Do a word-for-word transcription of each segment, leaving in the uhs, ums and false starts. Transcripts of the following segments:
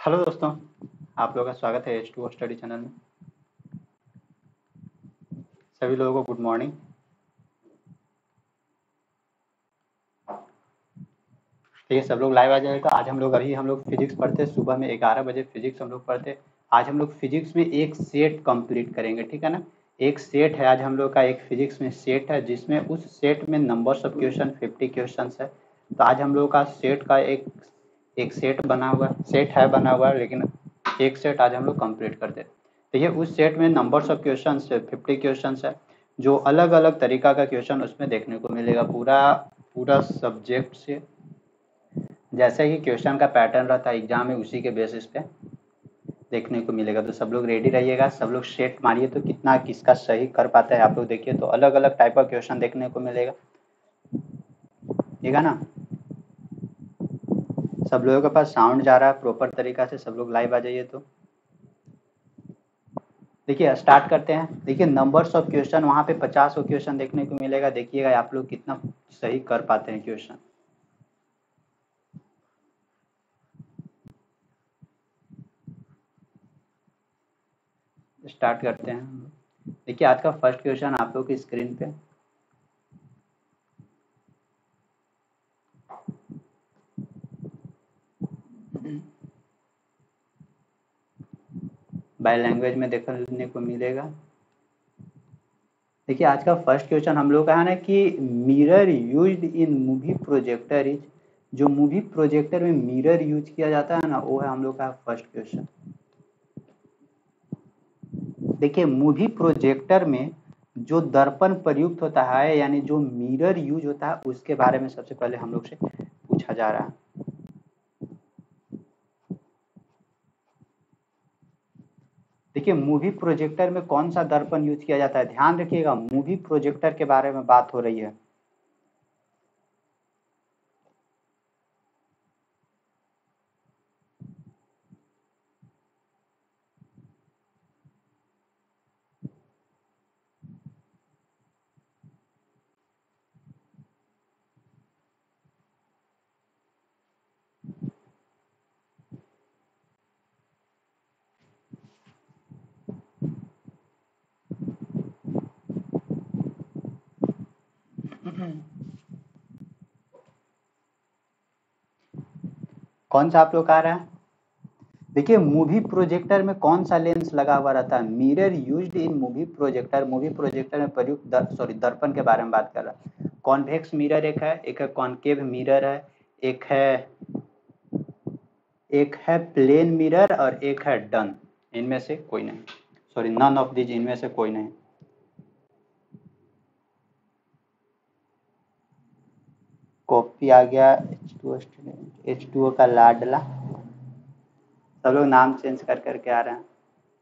Hello दोस्तों, आप लोगों का स्वागत है H two O study channel में। सभी लोगों को गुड मॉर्निंग। ठीक है, सब लोग लाइव आ जाएगा। आज हम लोग अभी हम लोग फिजिक्स पढ़ते हैं, सुबह में ग्यारह बजे फिजिक्स हम लोग पढ़ते हैं। आज हम लोग फिजिक्स में एक सेट कंप्लीट करेंगे, ठीक है ना। एक सेट है आज हम लोग का, एक फिजिक्स में सेट है जिसमें उस सेट में numbers of question fifty question है। तो आज हम लोग का सेट का एक एक सेट बना हुआ सेट है बना हुआ है, लेकिन एक सेट आज हम लोग कंप्लीट करते हैं। तो ये उस सेट में नंबर्स ऑफ क्वेश्चन है, फिफ्टी क्वेश्चन है, जो अलग अलग तरीका का क्वेश्चन उसमें देखने को मिलेगा। पूरा पूरा सब्जेक्ट से जैसे ही क्वेश्चन का पैटर्न रहता है एग्जाम में, उसी के बेसिस पे देखने को मिलेगा। तो सब लोग रेडी रहिएगा, सब लोग सेट मारिए तो कितना किसका सही कर पाता है आप लोग देखिए। तो अलग अलग टाइप का क्वेश्चन देखने को मिलेगा, ठीक है ना। सब लोगों के पास साउंड जा रहा है प्रॉपर तरीका से, सब लोग लाइव आ जाइए। तो देखिए स्टार्ट करते हैं। देखिए नंबर्स ऑफ क्वेश्चन वहाँ पे पचास को क्वेश्चन देखने को मिलेगा। देखिएगा आप लोग कितना सही कर पाते हैं क्वेश्चन। स्टार्ट करते हैं। देखिए आज का फर्स्ट क्वेश्चन आप लोग की स्क्रीन पे। बाय लैंग्वेज में देखने को मिलेगा। देखिए आज का फर्स्ट क्वेश्चन हम लोग का है ना कि mirror used in movie projector is. जो मूवी प्रोजेक्टर में मिरर यूज किया जाता है ना, वो है हम लोग का फर्स्ट क्वेश्चन। देखिए मूवी प्रोजेक्टर में जो दर्पण प्रयुक्त होता है, यानी जो मिरर यूज होता है, उसके बारे में सबसे पहले हम लोग से पूछा जा रहा है। देखिए मूवी प्रोजेक्टर में कौन सा दर्पण यूज किया जाता है, ध्यान रखिएगा। मूवी प्रोजेक्टर के बारे में बात हो रही है। कौन सा आप लोग आ रहा है। देखिए मूवी प्रोजेक्टर में कौन सा लेंस लगा हुआ रहता है, mirror used in movie projector. Movie projector में प्रयुक्त दर, सॉरी दर्पण के बारे में बात कर रहा है। कॉन्वेक्स मिरर एक है, एक है कॉन्केव मिरर है, एक है एक है प्लेन मिरर और एक है डन। इनमें से कोई नहीं, सॉरी नन ऑफ दिस, इनमें से कोई नहीं। कॉपी आ गया H two O H two O का लाडला। सब लोग नाम चेंज कर करके आ रहे हैं।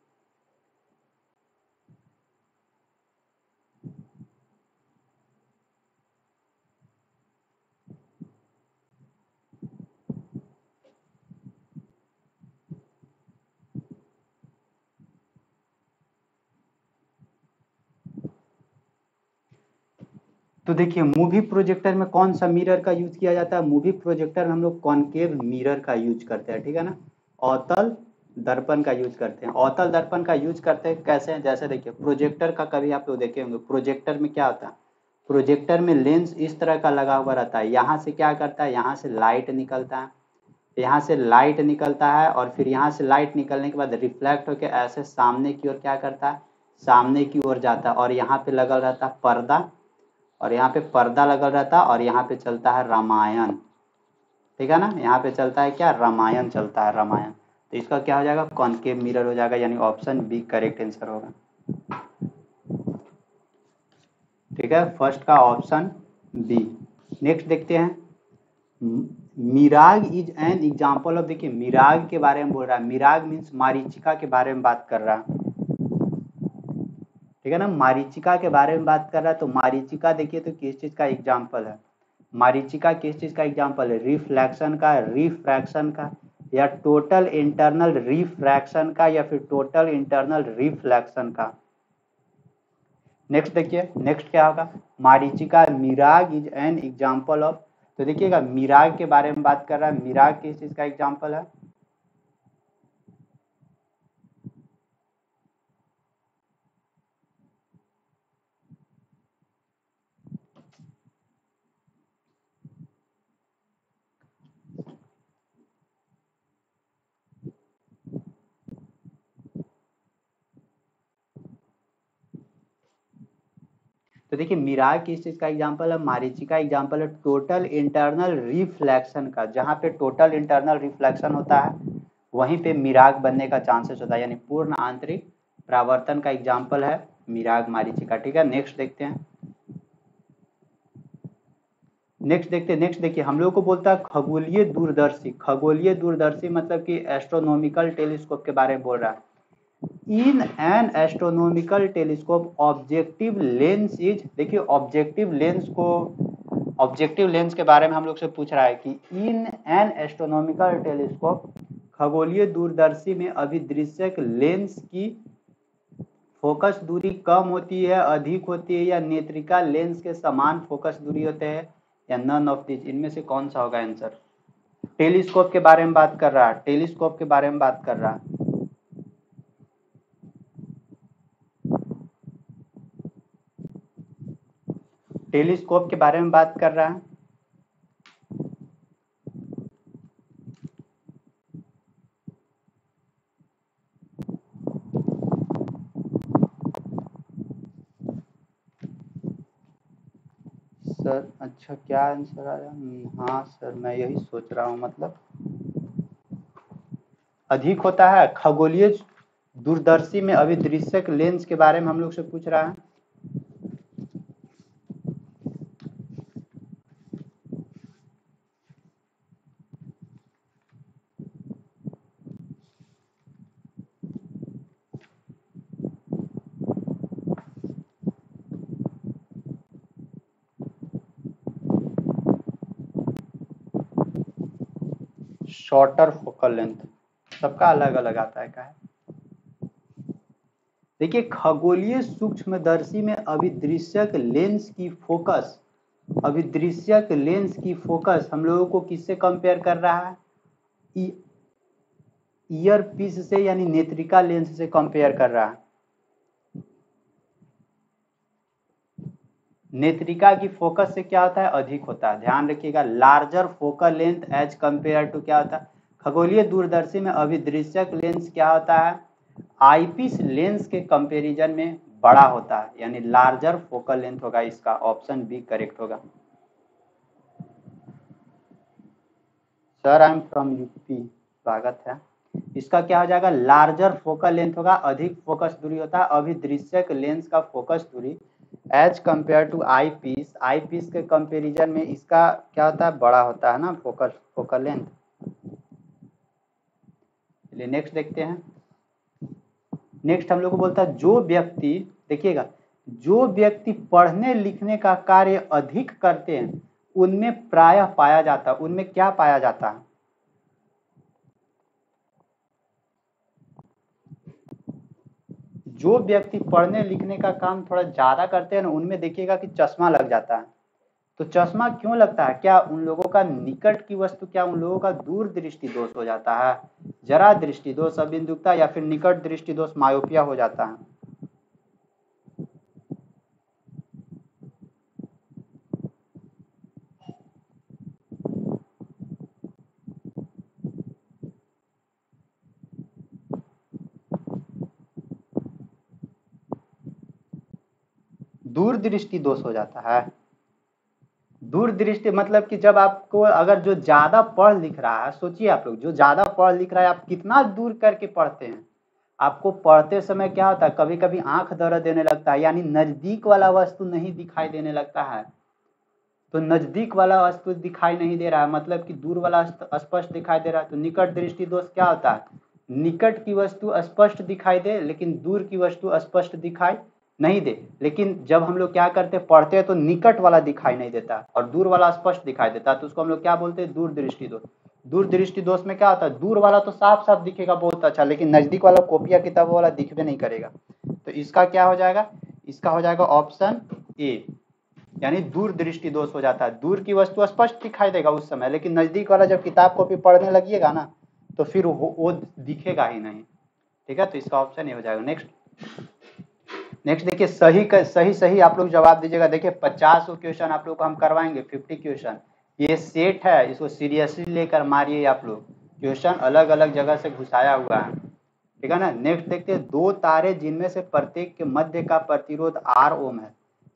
तो देखिए मूवी प्रोजेक्टर में कौन सा मिरर का यूज किया जाता है, मूवी प्रोजेक्टर में हम लोग कॉन्केव मिरर का यूज करते हैं, ठीक है ना। अवतल दर्पण का यूज करते हैं। अवतल दर्पण का यूज करते हैं कैसे हैं, जैसे देखिए प्रोजेक्टर का कभी आप लोग देखे होंगे। प्रोजेक्टर में क्या होता है, प्रोजेक्टर में लेंस इस तरह का लगा हुआ रहता है। यहाँ से क्या करता है, यहाँ से लाइट निकलता है, यहाँ से लाइट निकलता है और फिर यहाँ से लाइट निकलने के बाद रिफ्लेक्ट होकर ऐसे सामने की ओर क्या करता है, सामने की ओर जाता है। और यहाँ पे लगा रहता है पर्दा, और यहाँ पे पर्दा लगा रहता है, और यहाँ पे चलता है रामायण, ठीक है ना। यहाँ पे चलता है क्या, रामायण चलता है, रामायण। तो इसका क्या हो जाएगा, कॉन्केव मिरर हो जाएगा, यानी ऑप्शन बी करेक्ट आंसर होगा। ठीक है, फर्स्ट का ऑप्शन बी। नेक्स्ट देखते हैं। Mirage is an example of, देखिए मिराग के बारे में बोल रहा है। मिराग मीन्स मारीचिका के बारे में बात कर रहा है, ठीक है ना। मारीचिका के बारे में बात कर रहा है। तो मारीचिका देखिए तो किस चीज का एग्जाम्पल है, मारीचिका किस चीज का एग्जाम्पल है, रिफ्लेक्शन का, रिफ्रैक्शन का, या टोटल इंटरनल रिफ्रैक्शन का, या फिर टोटल इंटरनल रिफ्लेक्शन का। नेक्स्ट देखिए, नेक्स्ट क्या होगा, मारीचिका mirage is an example of. तो देखिएगा मिराग के बारे में बात कर रहा है। मिराग किस चीज का एग्जाम्पल है, तो देखिए मिराग किस चीज का एग्जांपल है, मारीचिका एग्जांपल है टोटल इंटरनल रिफ्लेक्शन का। जहाँ पे टोटल इंटरनल रिफ्लेक्शन होता है वहीं पे मिराग बनने का चांसेस होता है, यानी पूर्ण आंतरिक परावर्तन का एग्जांपल है मिराग मारीचिका। ठीक है, नेक्स्ट देखते हैं। नेक्स्ट देखते हैं नेक्स्ट देखिए हम लोग को बोलता है खगोलीय दूरदर्शी। खगोलीय दूरदर्शी मतलब कि एस्ट्रोनॉमिकल टेलीस्कोप के बारे में बोल रहा है। In an astronomical telescope objective lens is, देखिए ऑब्जेक्टिव लेंस को, ऑब्जेक्टिव लेंस के बारे में हम लोग से पूछ रहा है कि इन एन एस्ट्रोनॉमिकल टेलीस्कोप, खगोलीय दूरदर्शी में अभिदृश्यक लेंस की फोकस दूरी कम होती है, अधिक होती है, या नेत्रिका लेंस के समान फोकस दूरी होते हैं, या नन ऑफ दिस, इनमें से कौन सा होगा आंसर। टेलीस्कोप के बारे में बात कर रहा है, टेलीस्कोप के बारे में बात कर रहा है। टेलीस्कोप के बारे में बात कर रहा है। सर अच्छा क्या आंसर आया? हाँ सर मैं यही सोच रहा हूँ, मतलब अधिक होता है। खगोलीय दूरदर्शी में अभिदृश्यक लेंस के बारे में हम लोग से पूछ रहा है। शॉर्टर फोकल लेंथ, सबका अलग अलग आता है। क्या है? देखिए खगोलीय सूक्ष्मदर्शी में अभिदृश्यक लेंस की फोकस, अभिदृश्यक लेंस की फोकस हम लोगों को किससे कंपेयर कर रहा है? ईयर पीस से, यानी नेत्रिका लेंस से कंपेयर कर रहा है। नेत्रिका की फोकस से क्या होता है? अधिक होता है। ध्यान रखिएगा, larger focal length as compare to क्या होता है? खगोलीय दूरदर्शी में अभिदृश्यक लेंस क्या होता है? आईपीस लेंस के कंपैरिजन में बड़ा होता है, यानी लार्जर फोकल लेंथ होगा। इसका ऑप्शन बी करेक्ट होगा। Sir I am from UP, स्वागत है। इसका क्या हो जाएगा? लार्जर फोकल लेंथ होगा, अधिक फोकस दूरी होता है। अभिदृश्यक लेंस का फोकस दूरी as compare to eye piece, eye piece के कंपैरिजन में इसका क्या होता है? बड़ा होता है ना फोकस फोकल लेंथ। चलिए नेक्स्ट देखते हैं। नेक्स्ट हम लोग को बोलता है जो व्यक्ति, देखिएगा, जो व्यक्ति पढ़ने लिखने का कार्य अधिक करते हैं उनमें प्रायः पाया जाता है, उनमें क्या पाया जाता है? जो व्यक्ति पढ़ने लिखने का काम थोड़ा ज्यादा करते हैं ना उनमें देखिएगा कि चश्मा लग जाता है। तो चश्मा क्यों लगता है? क्या उन लोगों का निकट की वस्तु, क्या उन लोगों का दूर दृष्टि दोष हो जाता है, जरा दृष्टि दोष, अबिंदुकता, या फिर निकट दृष्टि दोष मायोपिया हो जाता है? दूर दृष्टि दोष हो जाता है। दूर दृष्टि मतलब कि जब आपको, अगर जो ज्यादा पढ़ लिख रहा है, सोचिए आप लोग, जो ज्यादा पढ़ लिख रहा है, आप कितना दूर करके पढ़ते हैं? आपको पढ़ते समय क्या होता है? कभी कभी आंख दर्द देने लगता है, यानी नजदीक वाला वस्तु नहीं दिखाई देने लगता है। तो नजदीक वाला वस्तु दिखाई नहीं दे रहा है, मतलब कि दूर वाला स्पष्ट दिखाई दे रहा है। तो निकट दृष्टि दोष क्या होता है? निकट की वस्तु स्पष्ट दिखाई दे लेकिन दूर की वस्तु स्पष्ट दिखाई नहीं दे। लेकिन जब हम लोग क्या करते हैं, पढ़ते हैं, तो निकट वाला दिखाई नहीं देता और दूर वाला स्पष्ट दिखाई देता है, तो उसको हम लोग क्या बोलते हैं? दूर दृष्टि दोष। दूर दृष्टि दोष में क्या होता है? दूर वाला तो साफ साफ दिखेगा बहुत अच्छा, लेकिन नजदीक वाला कॉपिया किताब वाला दिखबे नहीं करेगा। तो इसका क्या हो जाएगा? इसका हो जाएगा ऑप्शन ए, यानी दूर दृष्टि दोष हो जाता है। दूर की वस्तु स्पष्ट दिखाई देगा उस समय, लेकिन नजदीक वाला जब किताब कॉपी पढ़ने लगिएगा ना तो फिर वो, वो दिखेगा ही नहीं। ठीक है, तो इसका ऑप्शन ये हो जाएगा। नेक्स्ट नेक्स्ट देखिए, सही का सही सही आप लोग जवाब दीजिएगा। देखिए पचास क्वेश्चन आप लोग को हम करवाएंगे, पचास क्वेश्चन। ये सेट है, इसको सीरियसली लेकर मारिए आप लोग। क्वेश्चन अलग अलग जगह से घुसाया हुआ है, ठीक है ना। नेक्स्ट देखते हैं, दो तारे जिनमें से प्रत्येक के मध्य का प्रतिरोध आर ओम है,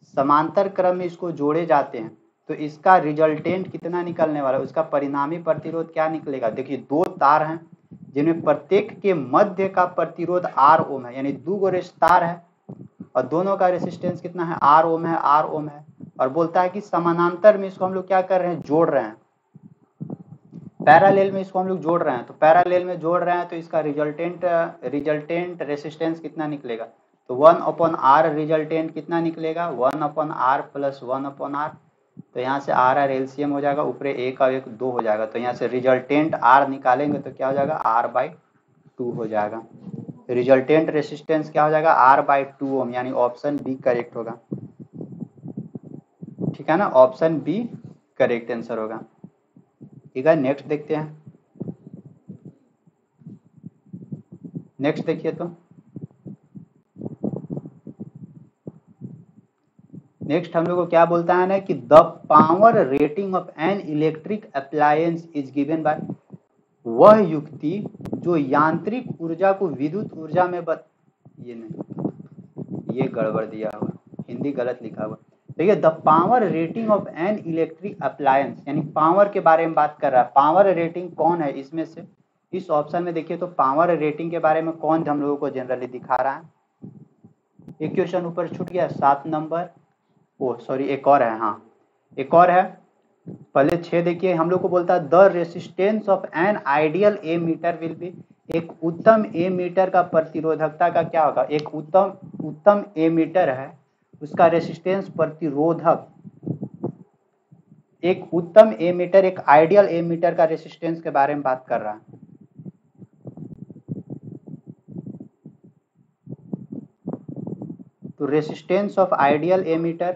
समांतर क्रम में इसको जोड़े जाते हैं तो इसका रिजल्टेंट कितना निकलने वाला है, उसका परिणामी प्रतिरोध क्या निकलेगा। देखिए दो तार हैं जिनमें प्रत्येक के मध्य का प्रतिरोध आर ओम है, यानी दो गो तार है और दोनों का रेसिस्टेंस कितना है, आर ओम है, आर ओम है। और बोलता है कि समानांतर में इसको हम लोग क्या कर रहे हैं, जोड़ रहे हैं, पैरेलल में इसको हम लोग जोड़ रहे हैं। तो पैरेलल में जोड़ रहे हैं तो इसका रिजल्टेंट रिजल्टेंट रेसिस्टेंस कितना निकलेगा, तो वन अपॉन आर रिजल्टेंट कितना निकलेगा, one upon R plus one upon R. तो यहाँ से आर आर एलसीएम हो जाएगा, ऊपर एक और एक दो हो जाएगा। तो यहाँ से रिजल्टेंट आर निकालेंगे तो क्या हो जाएगा, आर बाई टू हो जाएगा। रिजल्टेंट रेसिस्टेंस क्या हो जाएगा, आर बाई टू ओम, यानी ऑप्शन बी करेक्ट होगा। ठीक है ना, ऑप्शन बी करेक्ट आंसर होगा। ठीक है, नेक्स्ट देखते हैं। नेक्स्ट देखिए तो नेक्स्ट हम लोग को क्या बोलता है ना कि the power rating of an electric appliance is given by, वह युक्ति जो यांत्रिक ऊर्जा को विद्युत ऊर्जा में बत ये नहीं, ये गड़बड़ दिया हुआ, हिंदी गलत लिखा हुआ। देखिए the power rating of an electric appliance, यानी पावर के बारे में बात कर रहा है। पावर रेटिंग कौन है इसमें से, इस ऑप्शन में देखिए तो पावर रेटिंग के बारे में कौन हम लोगों को जनरली दिखा रहा है। एक क्वेश्चन ऊपर छूट गया, सात नंबर, ओ सॉरी एक और है, हाँ एक और है। पहले छह देखिए, हम लोग को बोलता है the resistance of an ideal ammeter will be, एक उत्तम ए मीटर का प्रतिरोधकता का क्या होगा, एक उत्तम उत्तम ए मीटर है उसका रेसिस्टेंस प्रतिरोधक, एक उत्तम ए मीटर एक आइडियल ए मीटर का रेसिस्टेंस के बारे में बात कर रहा है। तो resistance of ideal ammeter,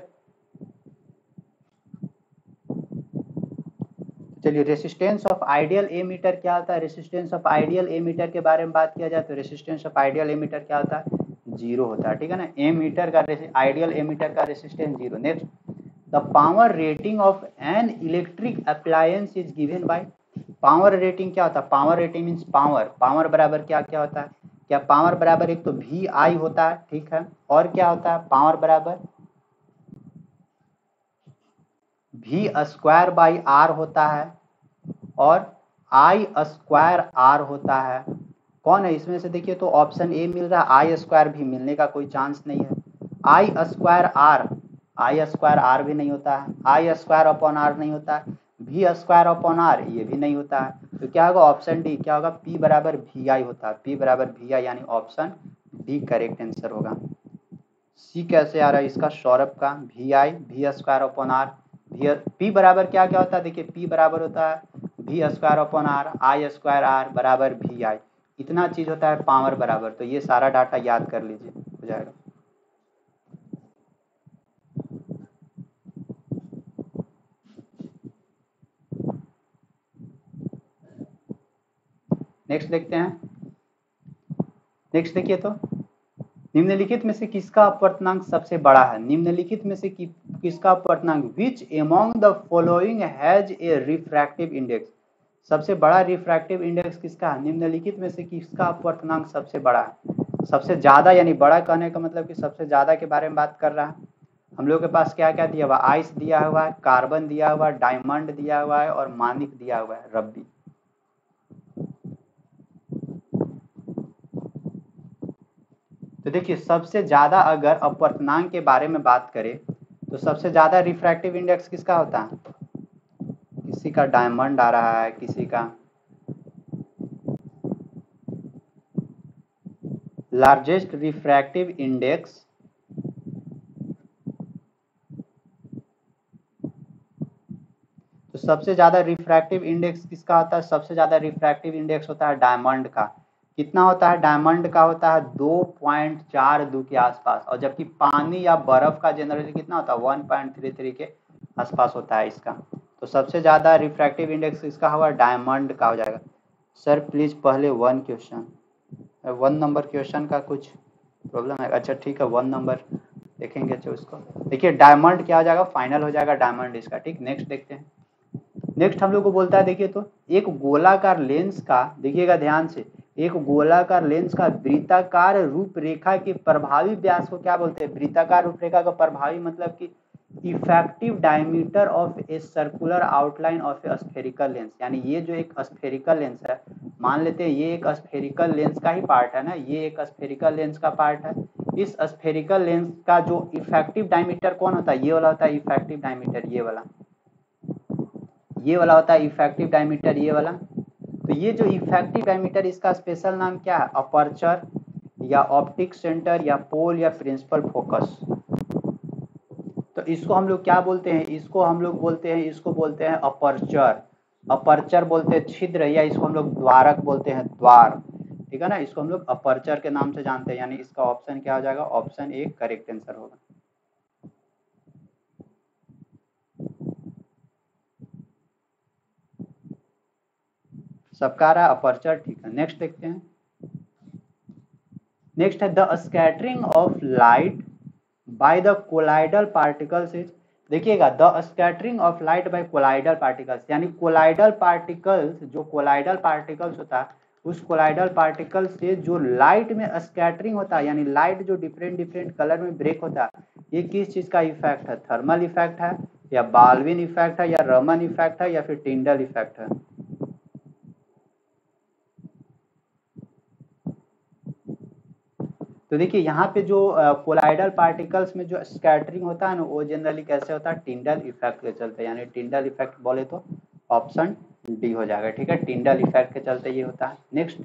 चलिए resistance of ideal ammeter क्या होता है, resistance of ideal ammeter के बारे में बात किया जाए तो resistance of ideal ammeter क्या होता है, जीरो होता है। ठीक है ना, ए मीटर का आइडियल ए मीटर का resistance zero. Next the power rating of an electric appliance is given by, power rating क्या होता है, power rating means power, power बराबर क्या क्या होता है, क्या पावर बराबर एक तो वी आई होता है, ठीक है, और क्या होता है पावर बराबर वी स्क्वायर बाई आर होता है और आई स्क्वायर आर होता है। कौन है इसमें से, देखिए तो ऑप्शन ए मिल रहा है, आई स्क्वायर भी मिलने का कोई चांस नहीं है। I square R, I square R भी नहीं होता है, आई स्क्वायर अपॉन आर नहीं होता है, वी स्क्वायर अपॉन आर ये भी नहीं होता है। तो क्या होगा ऑप्शन डी, क्या होगा पी बराबर वी आई होता है, पी बराबर वी आई, यानी ऑप्शन डी करेक्ट आंसर होगा। सी कैसे आ रहा है इसका, सौरभ का V I V square upon R, P बराबर क्या क्या होता है, देखिए पी बराबर होता है V square upon R, I square R बराबर वी आई, इतना चीज होता है पावर बराबर। तो ये सारा डाटा याद कर लीजिए, हो जाएगा। नेक्स्ट देखते हैं। नेक्स्ट देखिए तो निम्नलिखित में से किसका अपवर्तनांक सबसे बड़ा है, निम्नलिखित में से कि, किसका अपवर्तनांक, which among the following has a refractive index, सबसे बड़ा रिफ्रैक्टिव इंडेक्स किसका है, निम्नलिखित में से किसका अपवर्तनांक सबसे बड़ा है। सबसे ज्यादा यानी बड़ा कहने का मतलब कि सबसे ज्यादा के बारे में बात कर रहा है। हम लोग के पास क्या क्या दिया हुआ, आइस दिया हुआ है, कार्बन दिया हुआ है, डायमंड दिया हुआ है और मानिक दिया हुआ है, रब्बी। तो देखिए सबसे ज्यादा अगर अपवर्तनांक के बारे में बात करें तो सबसे ज्यादा रिफ्रैक्टिव इंडेक्स किसका होता है, किसी का डायमंड आ रहा है, किसी का लार्जेस्ट रिफ्रैक्टिव इंडेक्स तो सबसे ज्यादा रिफ्रैक्टिव इंडेक्स किसका होता है, सबसे ज्यादा रिफ्रैक्टिव इंडेक्स होता है डायमंड का। कितना होता है, डायमंड का होता है दो पॉइंट चार दो के आसपास, और जबकि पानी या बर्फ का जनरली कितना होता है वन पॉइंट थ्री थ्री के आसपास होता है इसका। तो सबसे ज्यादा रिफ्रैक्टिव इंडेक्स इसका होगा डायमंड का हो जाएगा। सर प्लीज पहले one question, one number question का कुछ प्रॉब्लम है, अच्छा ठीक है वन नंबर देखेंगे जो उसको। देखिए डायमंड क्या हो जाएगा, फाइनल हो जाएगा डायमंड इसका। ठीक, नेक्स्ट देखते हैं। नेक्स्ट हम लोग को बोलता है, देखिए तो एक गोलाकार लेंस का, देखिएगा ध्यान से, एक गोलाकार लेंस का वृत्ताकार रूपरेखा के प्रभावी व्यास को क्या बोलते हैं? वृत्ताकार रूपरेखा का प्रभावी मतलब कि effective diameter of a circular outline of a spherical lens. यानी ये जो एक स्फेरिकल लेंस है, मान लेते हैं ये एक स्फेरिकल लेंस का ही पार्ट है ना, ये एक स्फेरिकल लेंस का पार्ट है। इस स्फेरिकल लेंस का जो इफेक्टिव डायमीटर कौन होता है? ये वाला होता है इफेक्टिव डायमीटर, ये वाला ये वाला होता है इफेक्टिव डायमीटर, ये वाला। तो ये जो इफेक्टिव डायमीटर, इसका स्पेशल नाम क्या है? अपर्चर या ऑप्टिक सेंटर या पोल या प्रिंसिपल फोकस। तो इसको हम लोग क्या बोलते हैं? इसको हम लोग बोलते हैं इसको बोलते हैं अपर्चर। अपर्चर बोलते हैं छिद्र, या इसको हम लोग द्वारक बोलते हैं, द्वार। ठीक है ना, इसको हम लोग अपर्चर के नाम से जानते हैं। यानी इसका ऑप्शन क्या हो जाएगा? ऑप्शन ए करेक्ट आंसर होगा। सबका रहा अपर्चर, ठीक है। नेक्स्ट देखते हैं। नेक्स्ट है the scattering of light by the colloidal particles is. देखिएगा, the scattering of light by colloidal particles, यानी कोलाइडल पार्टिकल्स, जो कोलाइडल पार्टिकल्स होता है उस कोलाइडल पार्टिकल से जो लाइट में स्कैटरिंग होता है, यानी लाइट जो डिफरेंट डिफरेंट कलर में ब्रेक होता है, ये किस चीज का इफेक्ट है? थर्मल इफेक्ट है, या बाल्विन इफेक्ट है, या रमन इफेक्ट है, या फिर टिंडल इफेक्ट है? तो देखिए यहाँ पे जो कोलाइडल पार्टिकल्स में जो स्कैटरिंग होता है ना, वो जनरली कैसे होता है? टिंडल इफेक्ट के चलते। यानी टिंडल इफेक्ट बोले तो ऑप्शन डी हो जाएगा। ठीक है, टिंडल इफेक्ट के चलते ये होता है। नेक्स्ट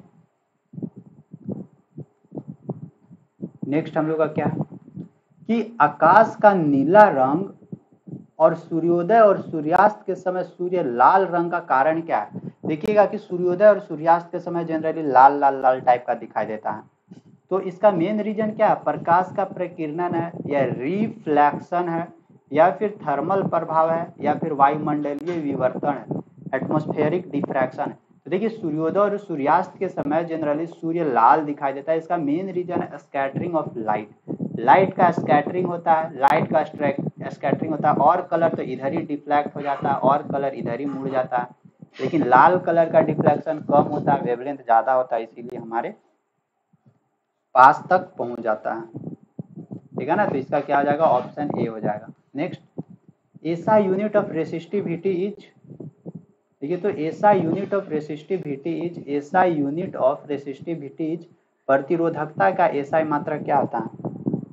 नेक्स्ट हम लोग का क्या है कि आकाश का नीला रंग और सूर्योदय और सूर्यास्त के समय सूर्य लाल रंग का कारण क्या है? देखिएगा कि सूर्योदय और सूर्यास्त के समय जनरली लाल लाल लाल टाइप का दिखाई देता है। तो इसका मेन रीजन क्या है? प्रकाश का प्रकीर्णन है, या रिफ्लेक्शन है, या फिर थर्मल प्रभाव है, या फिर वायुमंडलीय विवर्तन है, एटमॉस्फेरिक डिफ्रैक्शन है। तो देखिए सूर्योदय और सूर्यास्त के समय जनरली सूर्य लाल दिखाई देता है। इसका मेन रीजन है स्कैटरिंग ऑफ लाइट। लाइट का स्कैटरिंग होता है, लाइट का स्कैटरिंग होता है, और कलर तो इधर ही डिफ्लेक्ट हो जाता है, और कलर इधर ही मुड़ जाता है। लेकिन लाल कलर का डिफ्लेक्शन कम होता है, वेवलेंथ ज्यादा होता है, इसीलिए हमारे पास तक पहुंच जाता है। ठीक है ना, तो इसका क्या हो जाएगा? ऑप्शन ए हो जाएगा। नेक्स्ट, ऐसा यूनिट ऑफ रेसिस्टिविटी इज। देखिए, तो SI unit of resistivity is, SI unit of resistivity is, प्रतिरोधकता का ऐसा मात्रक क्या होता है?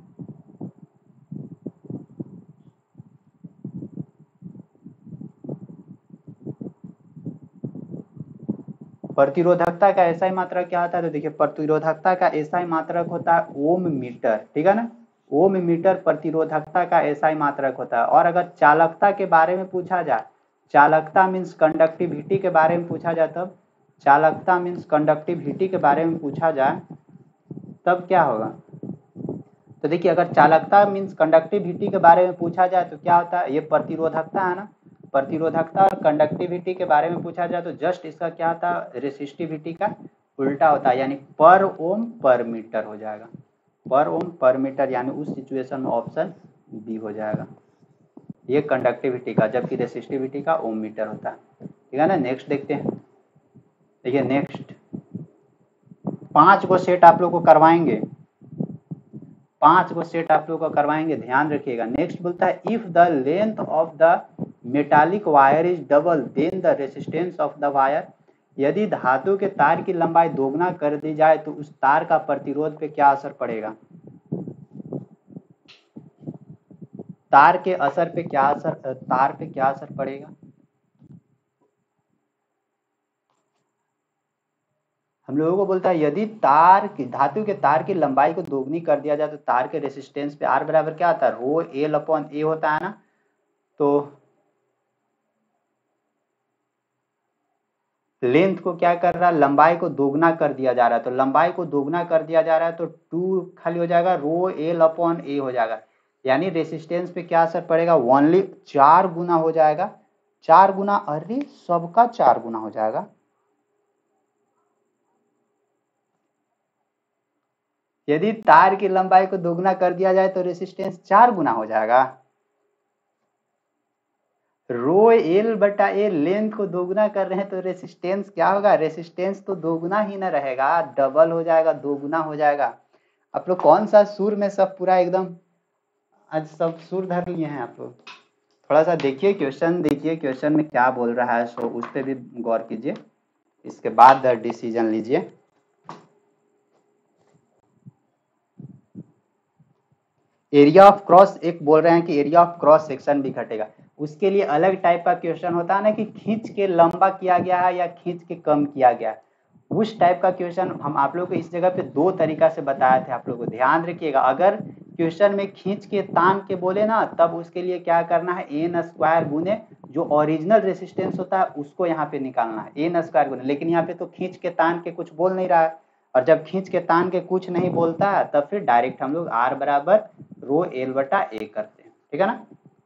प्रतिरोधकता का ऐसा मात्रक क्या होता है? तो देखिए, प्रतिरोधकता का ऐसा मात्रक होता है ओम मीटर। ठीक है ना, ओम मीटर प्रतिरोधकता का ऐसा मात्रक होता है। और अगर चालकता के बारे में पूछा जाए, चालकता मीन्स कंडक्टिविटी के बारे में पूछा जाए, तब चालकता मीन्स कंडक्टिविटी के बारे में पूछा जाए तब क्या होगा? तो देखिए, अगर चालकता मीन्स कंडक्टिविटी के बारे में पूछा जाए तो क्या होता है? ये प्रतिरोधकता है ना, प्रतिरोधकता और कंडक्टिविटी के बारे में पूछा जाए तो जस्ट इसका क्या होता है? रेसिस्टिविटी का उल्टा होता है, यानी पर ओम पर मीटर हो जाएगा, पर ओम पर मीटर। यानी उस सिचुएशन में ऑप्शन बी हो जाएगा, ये कंडक्टिविटी का, जबकि रेसिस्टिविटी का ओम मीटर होता है। ठीक है ना, नेक्स्ट देखते हैं। देखिए नेक्स्ट, पांच को सेट आप लोग को करवाएंगे, पांच को सेट आप लोग को करवाएंगे, ध्यान रखिएगा। नेक्स्ट बोलता है if the length of the metallic wire is double then the resistance of the wire. यदि धातु के तार की लंबाई दोगुना कर दी जाए तो उस तार का प्रतिरोध पे क्या असर पड़ेगा? तार के असर पे क्या असर तार पे क्या असर पड़ेगा? हम लोगों को बोलता है यदि तार की धातु के तार की लंबाई को दोगुनी कर दिया जाए तो तार के रेसिस्टेंस पे आर बराबर क्या आता है? रो एल अपॉन ए होता है ना। तो लेंथ को क्या कर रहा है? लंबाई को दोगुना कर दिया जा रहा है। तो लंबाई को दोगुना कर दिया जा रहा है तो टू खाली हो जाएगा, रो एल अपॉन ए हो जाएगा। यानी रेसिस्टेंस पे क्या असर पड़ेगा? ओनली चार गुना हो जाएगा, चार गुना, अरे सबका चार गुना हो जाएगा। यदि तार की लंबाई को दोगुना कर दिया जाए तो रेसिस्टेंस चार गुना हो जाएगा। रो रो एल बटा ए, लेंथ को दोगुना कर रहे हैं तो रेसिस्टेंस क्या होगा, रेसिस्टेंस तो दोगुना ही ना रहेगा, डबल हो जाएगा, दोगुना हो जाएगा। आप लोग कौन सा सुर में सब पूरा एकदम आज सब सुर धर लिए हैं आप लोग। थोड़ा सा देखिए क्वेश्चन, देखिए क्वेश्चन में क्या बोल रहा है, सो उस पर भी गौर कीजिए, इसके बाद डिसीजन लीजिए। एरिया ऑफ क्रॉस, एक बोल रहे हैं कि एरिया ऑफ क्रॉस सेक्शन भी घटेगा, उसके लिए अलग टाइप का क्वेश्चन होता है ना कि खींच के लंबा किया गया है या खींच के कम किया गया है, उस टाइप का क्वेश्चन हम आप लोगों को इस जगह पे दो तरीका से बताए थे। आप लोगों को ध्यान रखिएगा, अगर क्वेश्चन में खींच के तान के बोले ना, तब उसके लिए क्या करना है, एन स्क्वायर गुने जो ओरिजिनल रेसिस्टेंस होता है उसको यहाँ पे निकालना है, एन स्क्वायर गुने। लेकिन यहाँ पे तो खींच के तान के कुछ बोल नहीं रहा है, और जब खींच के तान के कुछ नहीं बोलता है तब फिर डायरेक्ट हम लोग आर बराबर रो एल बटा ए करते हैं, ठीक है ना।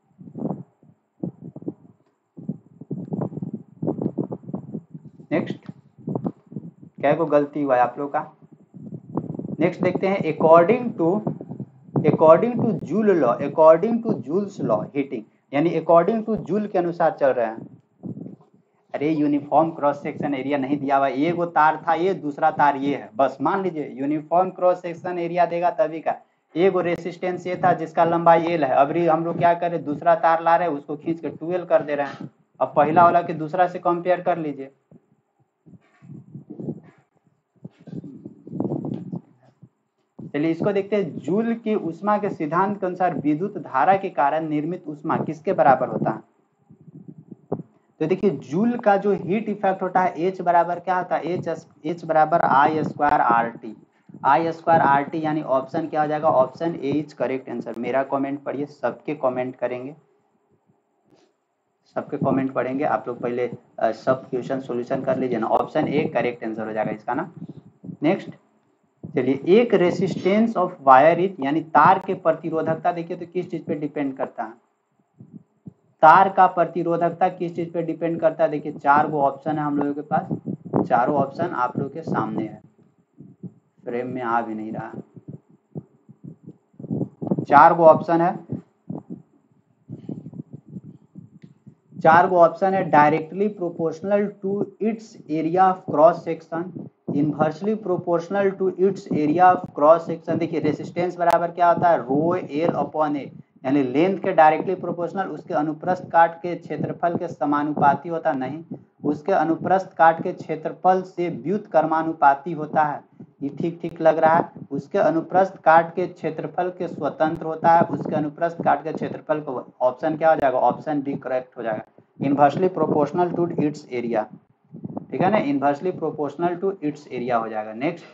नेक्स्ट क्या को गलती हुआ है आप लोग का। नेक्स्ट देखते हैं, according to according to Joule law, according to Joule's law heating, यानी अकॉर्डिंग टू जूल के अनुसार चल रहे हैं। अरे यूनिफॉर्म क्रॉस सेक्शन एरिया नहीं दिया हुआ, ये वो तार था, ये दूसरा तार ये है, बस मान लीजिए यूनिफॉर्म क्रॉस सेक्शन एरिया देगा तभी का। एक रेसिस्टेंस ये था जिसका लंबाई एल है, अभी हम लोग क्या करें, दूसरा तार ला रहे हैं उसको खींच के ट्वेल्व कर दे रहे हैं। अब पहला वाला के दूसरा से कंपेयर कर लीजिए, चलिए इसको देखते हैं। जूल की ऊष्मा के सिद्धांत के अनुसार विद्युत धारा के कारण निर्मित ऊष्मा किसके बराबर होता है। तो देखिए जूल का जो हीट इफेक्ट होता है एच बराबर क्या होता है, एच एच बराबर I square R T, I square R T, यानी ऑप्शन क्या हो जाएगा, option A is correct answer. मेरा कमेंट पढ़िए, सबके कमेंट करेंगे, सबके कमेंट पढ़ेंगे आप लोग, पहले सब क्वेश्चन सॉल्यूशन कर लीजिए ना, ऑप्शन ए करेक्ट आंसर हो जाएगा इसका ना। नेक्स्ट चलिए, एक रेसिस्टेंस ऑफ वायर इज, यानी तार के प्रतिरोधकता देखिए तो किस चीज पे डिपेंड करता है, तार का प्रतिरोधकता किस चीज पे डिपेंड करता है। देखिए चार गो ऑप्शन है हम लोगों के पास, चारों ऑप्शन आप लोगों के सामने है, फ्रेम में आ भी नहीं रहा, चार गो ऑप्शन है, चार गो ऑप्शन है। Directly proportional to its area of cross section, inversely proportional to its area of cross section. देखिए रेसिस्टेंस बराबर क्या होता है, रो एल अपॉन ए, यानी लेंथ के डायरेक्टली प्रोपोर्शनल उसके अनुप्रस्थ काट के क्षेत्रफल के समानुपाती होता नहीं, उसके अनुप्रस्थ काट के क्षेत्रफल से व्युत कर्मानुपाती होता है, ये ठीक ठीक लग रहा है। उसके अनुप्रस्थ काट के क्षेत्रफल के स्वतंत्र होता है, उसके अनुप्रस्थ काट के क्षेत्रफल को, ऑप्शन क्या हो जाएगा, ऑप्शन डी करेक्ट हो जाएगा, inversely proportional to its area, ठीक है ना, inversely proportional to its area हो जाएगा। नेक्स्ट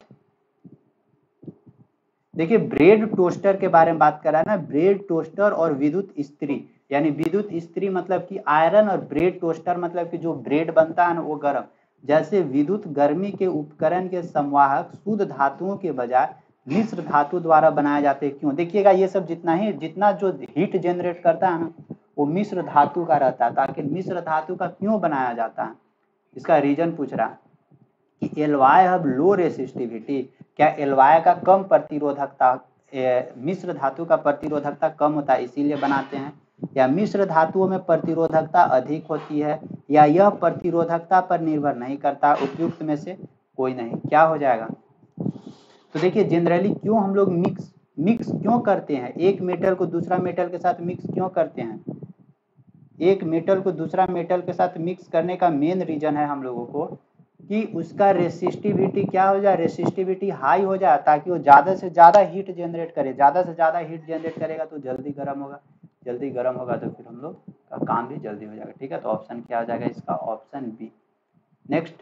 देखिए ब्रेड टोस्टर के बारे में बात कर रहा है ना, ब्रेड टोस्टर और विद्युत इस्त्री, यानी विद्युत इस्त्री मतलब कि आयरन, और ब्रेड टोस्टर मतलब कि जो ब्रेड बनता है ना वो गर्म। जैसे विद्युत गर्मी के उपकरण के संवाहक शुद्ध धातुओं के बजाय मिश्र धातु द्वारा बनाए जाते हैं, क्यों। देखिएगा ये सब जितना ही जितना जो हीट जनरेट करता है ना वो मिश्र धातु का रहता है, ताकि मिश्र धातु का क्यों बनाया जाता है, इसका रीजन पूछ रहा कि एलवाई अब लो रेसिस्टिविटी, क्या एलवाई का कम प्रतिरोधकता, मिश्र धातु का प्रतिरोधकता कम होता है इसीलिए बनाते हैं, या मिश्र धातुओं में प्रतिरोधकता अधिक होती है, या यह प्रतिरोधकता पर निर्भर नहीं करता, उपयुक्त में से कोई नहीं, क्या हो जाएगा। तो देखिए जनरली क्यों हम लोग मिक्स मिक्स क्यों करते हैं, एक मेटल को दूसरा मेटल के साथ मिक्स क्यों करते हैं, एक मेटल को दूसरा मेटल के साथ मिक्स करने का मेन रीजन है हम लोगों को कि उसका रेसिस्टिविटी क्या हो जाए, रेसिस्टिविटी हाई हो जाए, ताकि वो ज़्यादा से ज़्यादा हीट जनरेट करे, ज़्यादा से ज़्यादा हीट जनरेट करेगा तो जल्दी गर्म होगा, जल्दी गर्म होगा तो फिर हम लोग का काम भी जल्दी हो जाएगा, ठीक है। तो ऑप्शन क्या हो जाएगा इसका, ऑप्शन बी। नेक्स्ट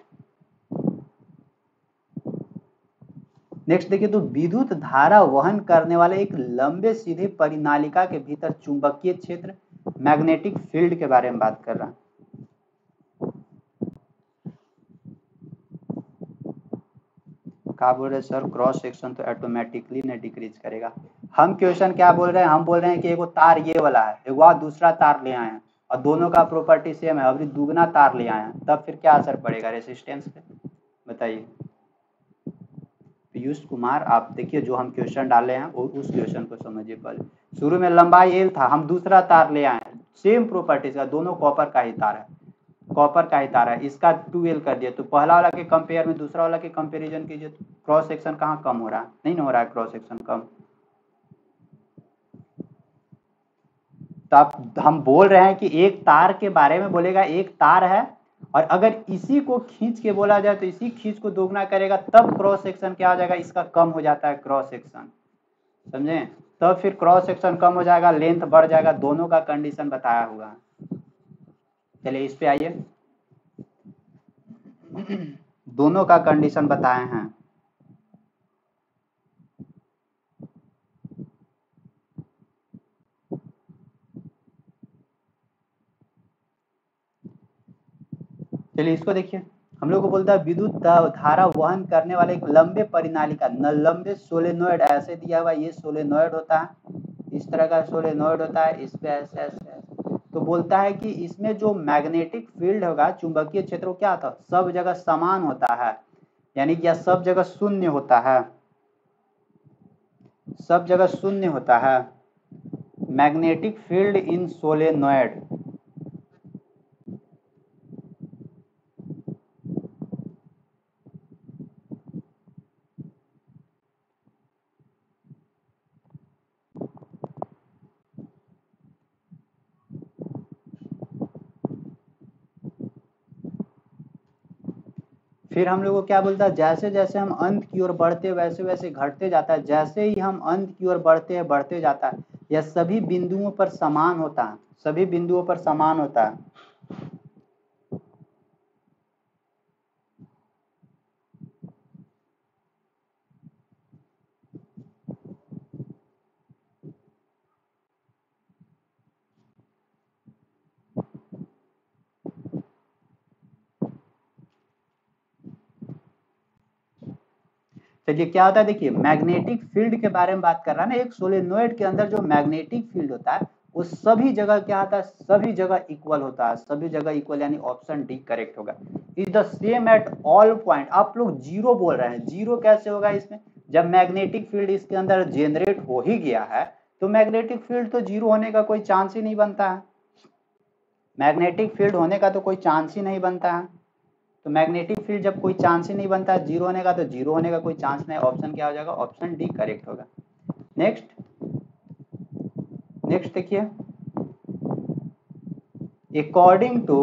नेक्स्ट देखिए, तो विद्युत धारा वहन करने वाले एक लंबे सीधे परिनालिका के भीतर चुंबकीय क्षेत्र, मैग्नेटिक फील्ड के बारे में बात कर रहा है। क्या बोल रहे हैं सर, क्रॉस सेक्शन तो ऑटोमेटिकली ने डिक्रीज करेगा। हम क्वेश्चन क्या बोल रहे हैं, हम बोल रहे हैं कि एगो तार ये वाला है, एगो दूसरा तार ले आए हैं और दोनों का प्रॉपर्टी सेम है, अभी दुगना तार ले आए हैं, तब फिर क्या असर पड़ेगा रेसिस्टेंस पे, बताइए। पीयूष कुमार आप देखिए जो हम क्वेश्चन डाले हैं उस क्वेश्चन को समझिए। पहले शुरू में लंबाई एल था, हम दूसरा तार ले आए हैं, सेम प्रॉपर्टीज का, दोनों कॉपर का ही तार है, कॉपर का ही तार है। इसका ट्वेल्व कर दिया तो पहला वाला के कंपेयर में दूसरा वाला के कंपेरिजन कीजिए तो क्रॉस सेक्शन कहाँ कम हो रहा है, नहीं ना हो रहा है क्रॉस सेक्शन कम। तो आप हम बोल रहे हैं कि एक तार के बारे में बोलेगा, एक तार है और अगर इसी को खींच के बोला जाए तो इसी खींच को दोगुना करेगा तब क्रॉस सेक्शन क्या हो जाएगा, इसका कम हो जाता है क्रॉस सेक्शन, समझे। तब फिर क्रॉस सेक्शन कम हो जाएगा, लेंथ बढ़ जाएगा, दोनों का कंडीशन बताया हुआ है। चलिए इस पे आइए, दोनों का कंडीशन बताए हैं। चलिए इसको देखिए, हम लोग को बोलता है विद्युत धारा वहन करने वाले एक लंबे परिनाली का न लंबे सोलेनोइड, ऐसे दिया हुआ ये सोलेनोइड होता है, इस तरह का सोलेनोइड होता है, इस पे ऐसे ऐसे। तो बोलता है कि इसमें जो मैग्नेटिक फील्ड होगा, चुंबकीय क्षेत्र क्या था, सब जगह समान होता है, यानी कि सब जगह शून्य होता है, सब जगह शून्य होता है। मैग्नेटिक फील्ड इन सोलेनोइड, फिर हम लोग को क्या बोलता है, जैसे जैसे हम अंत की ओर बढ़ते वैसे वैसे घटते जाता है, जैसे ही हम अंत की ओर बढ़ते हैं बढ़ते जाता है, यह सभी बिंदुओं पर समान होता है, सभी बिंदुओं पर समान होता है। चलिए क्या होता है, देखिए मैग्नेटिक फील्ड के बारे में बात कर रहा है ना, एक सोलेनोइड के अंदर जो मैग्नेटिक फील्ड होता है वो सभी जगह क्या होता है, सभी जगह इक्वल होता है, सभी जगह इक्वल, यानी ऑप्शन डी करेक्ट होगा। Is the same at all point. आप लोग जीरो बोल रहे हैं, जीरो कैसे होगा इसमें, जब मैग्नेटिक फील्ड इसके अंदर जेनरेट हो ही गया है तो मैग्नेटिक फील्ड तो जीरो होने का कोई चांस ही नहीं बनता है, मैग्नेटिक फील्ड होने का तो कोई चांस ही नहीं बनता है। तो मैग्नेटिक फील्ड जब कोई चांस ही नहीं बनता है जीरो होने का, तो जीरो होने का कोई चांस नहीं, ऑप्शन क्या हो जाएगा, ऑप्शन डी करेक्ट होगा। नेक्स्ट नेक्स्ट देखिए, according to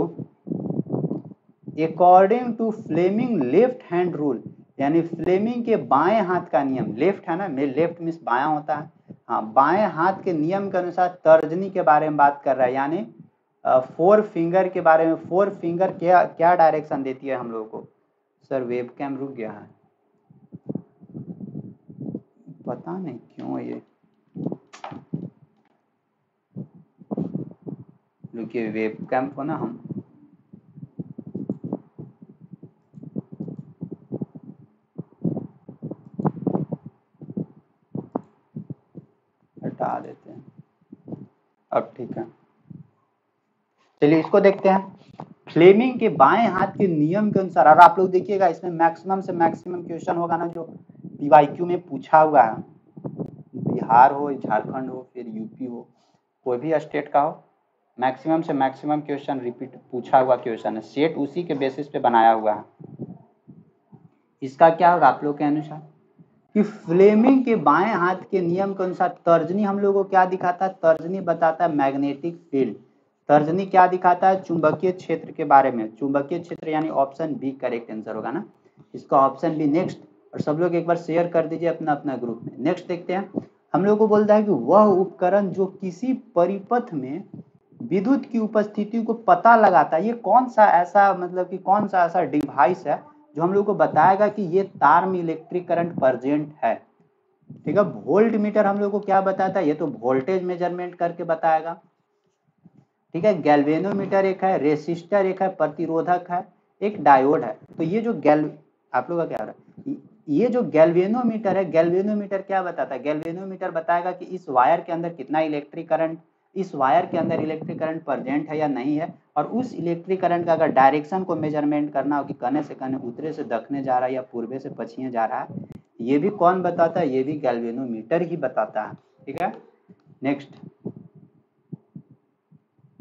according to Fleming left hand rule, यानी फ्लेमिंग के बाएं हाथ का नियम, लेफ्ट है ना, लेफ्ट मीन्स बायां होता है, हाँ बाएं हाथ के नियम के अनुसार तर्जनी के बारे में बात कर रहा है, यानी फोर फिंगर के बारे में। फोर फिंगर क्या क्या डायरेक्शन देती है हम लोगों को। सर वेब कैम रुक गया है, पता नहीं क्यों ये, रुकिए वेब कैम को ना हम हटा देते हैं, अब ठीक है। चलिए इसको देखते हैं, फ्लेमिंग के बाएं हाथ के नियम के अनुसार, और आप लोग देखिएगा इसमें मैक्सिमम से मैक्सिमम क्वेश्चन होगा ना जो पीवाईक्यू में पूछा हुआ है, बिहार हो, झारखंड हो, फिर यूपी हो, कोई भी स्टेट का हो, मैक्सिमम से मैक्सिमम क्वेश्चन रिपीट पूछा हुआ क्वेश्चन है, सेट उसी के बेसिस पे बनाया हुआ है। इसका क्या होगा आप लोग के अनुसार कि फ्लेमिंग के बाएं हाथ के नियम के अनुसार तर्जनी हम लोग को क्या दिखाता है, तर्जनी बताता है मैग्नेटिक फील्ड, तर्जनी क्या दिखाता है, चुंबकीय क्षेत्र के बारे में, चुंबकीय क्षेत्र, यानी ऑप्शन बी करेक्ट आंसर होगा ना, इसका ऑप्शन बी। नेक्स्ट, और सब लोग एक बार शेयर कर दीजिए अपना अपना ग्रुप में। नेक्स्ट देखते हैं, हम लोग को बोलता है कि वह उपकरण जो किसी परिपथ में विद्युत की उपस्थिति को पता लगाता है, ये कौन सा ऐसा, मतलब कि कौन सा ऐसा डिवाइस है जो हम लोग को बताएगा कि ये तार में इलेक्ट्रिक करंट प्रेजेंट है। ठीक है, वोल्ट मीटर हम लोग को क्या बताता है, ये तो वोल्टेज मेजरमेंट करके बताएगा। ठीक है, गैल्वेनोमीटर एक है, रेसिस्टर एक है, प्रतिरोधक है, एक डायोड है। तो ये जो गैल आप लोग का क्या हो रहा है, ये जो गैल्वेनोमीटर है, गैल्वेनोमीटर क्या बताता है, गैल्वेनोमीटर बताएगा कि इस वायर के अंदर कितना इलेक्ट्रिक करंट, इस वायर के अंदर इलेक्ट्रिक करंट प्रेजेंट है या नहीं है, और उस इलेक्ट्रिक करंट का अगर डायरेक्शन को मेजरमेंट करना हो कि कने से कने, उत्तरे से दक्षिणे जा रहा है या पूर्वे से पश्चिमे जा रहा है, ये भी कौन बताता है, ये भी गैल्वेनोमीटर ही बताता है। ठीक है, नेक्स्ट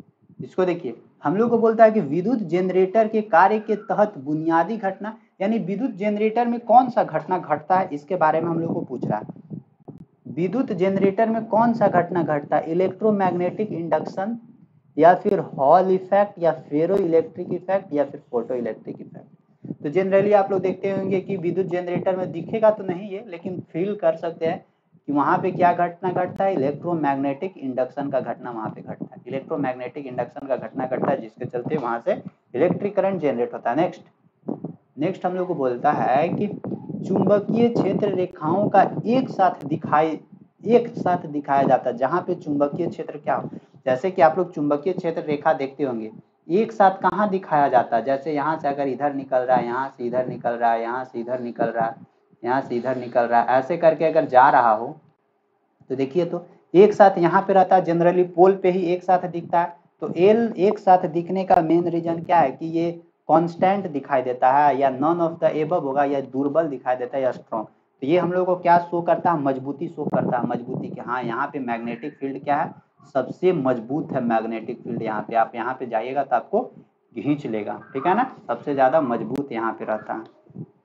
इसको देखिए, हम लोग को बोलता है कि विद्युत जनरेटर के कार्य के तहत बुनियादी घटना, यानी विद्युत जनरेटर में कौन सा घटना घटता है इसके बारे में हम लोग को पूछ रहा है। विद्युत जनरेटर में कौन सा घटना घटता है, इलेक्ट्रोमैग्नेटिक इंडक्शन या फिर हॉल इफेक्ट या फेरो इलेक्ट्रिक इफेक्ट या फिर फोटो इलेक्ट्रिक इफेक्ट। तो जनरली आप लोग देखते होंगे कि विद्युत जनरेटर में दिखेगा तो नहीं है, लेकिन फील कर सकते हैं कि वहां पे क्या घटना घटता है, इलेक्ट्रोमैग्नेटिक इंडक्शन का घटना वहां पे घटता है। इलेक्ट्रोमैग्नेटिक इंडक्शन का घटना घटता है जिसके चलते वहां से इलेक्ट्रिक करंट जनरेट होता है। नेक्स्ट नेक्स्ट हम लोग को बोलता है कि चुंबकीय क्षेत्र रेखाओं का एक साथ दिखाई एक साथ दिखाया जाता है। जहां पे चुंबकीय क्षेत्र क्या हो, जैसे कि आप लोग चुंबकीय क्षेत्र रेखा देखते होंगे, एक साथ कहाँ दिखाया जाता है, जैसे यहाँ से अगर इधर निकल रहा है, यहाँ से इधर निकल रहा है, यहाँ से इधर निकल रहा है, यहाँ से इधर निकल रहा है, ऐसे करके अगर जा रहा हो तो देखिए तो एक साथ यहाँ पे रहता है, जनरली पोल पे ही एक साथ दिखता है। तो एल एक साथ दिखने का मेन रीजन क्या है कि ये कांस्टेंट दिखाई देता है, या नॉन ऑफ द एबव होगा, या दुर्बल दिखाई देता है या स्ट्रॉन्ग। तो ये हम लोग को क्या शो करता है, मजबूती शो करता है, मजबूती कि हाँ यहाँ पे मैग्नेटिक फील्ड क्या है, सबसे मजबूत है मैग्नेटिक फील्ड। यहाँ पे आप यहाँ पे जाइएगा तो आपको खींच लेगा, ठीक है ना, सबसे ज्यादा मजबूत यहाँ पे रहता है।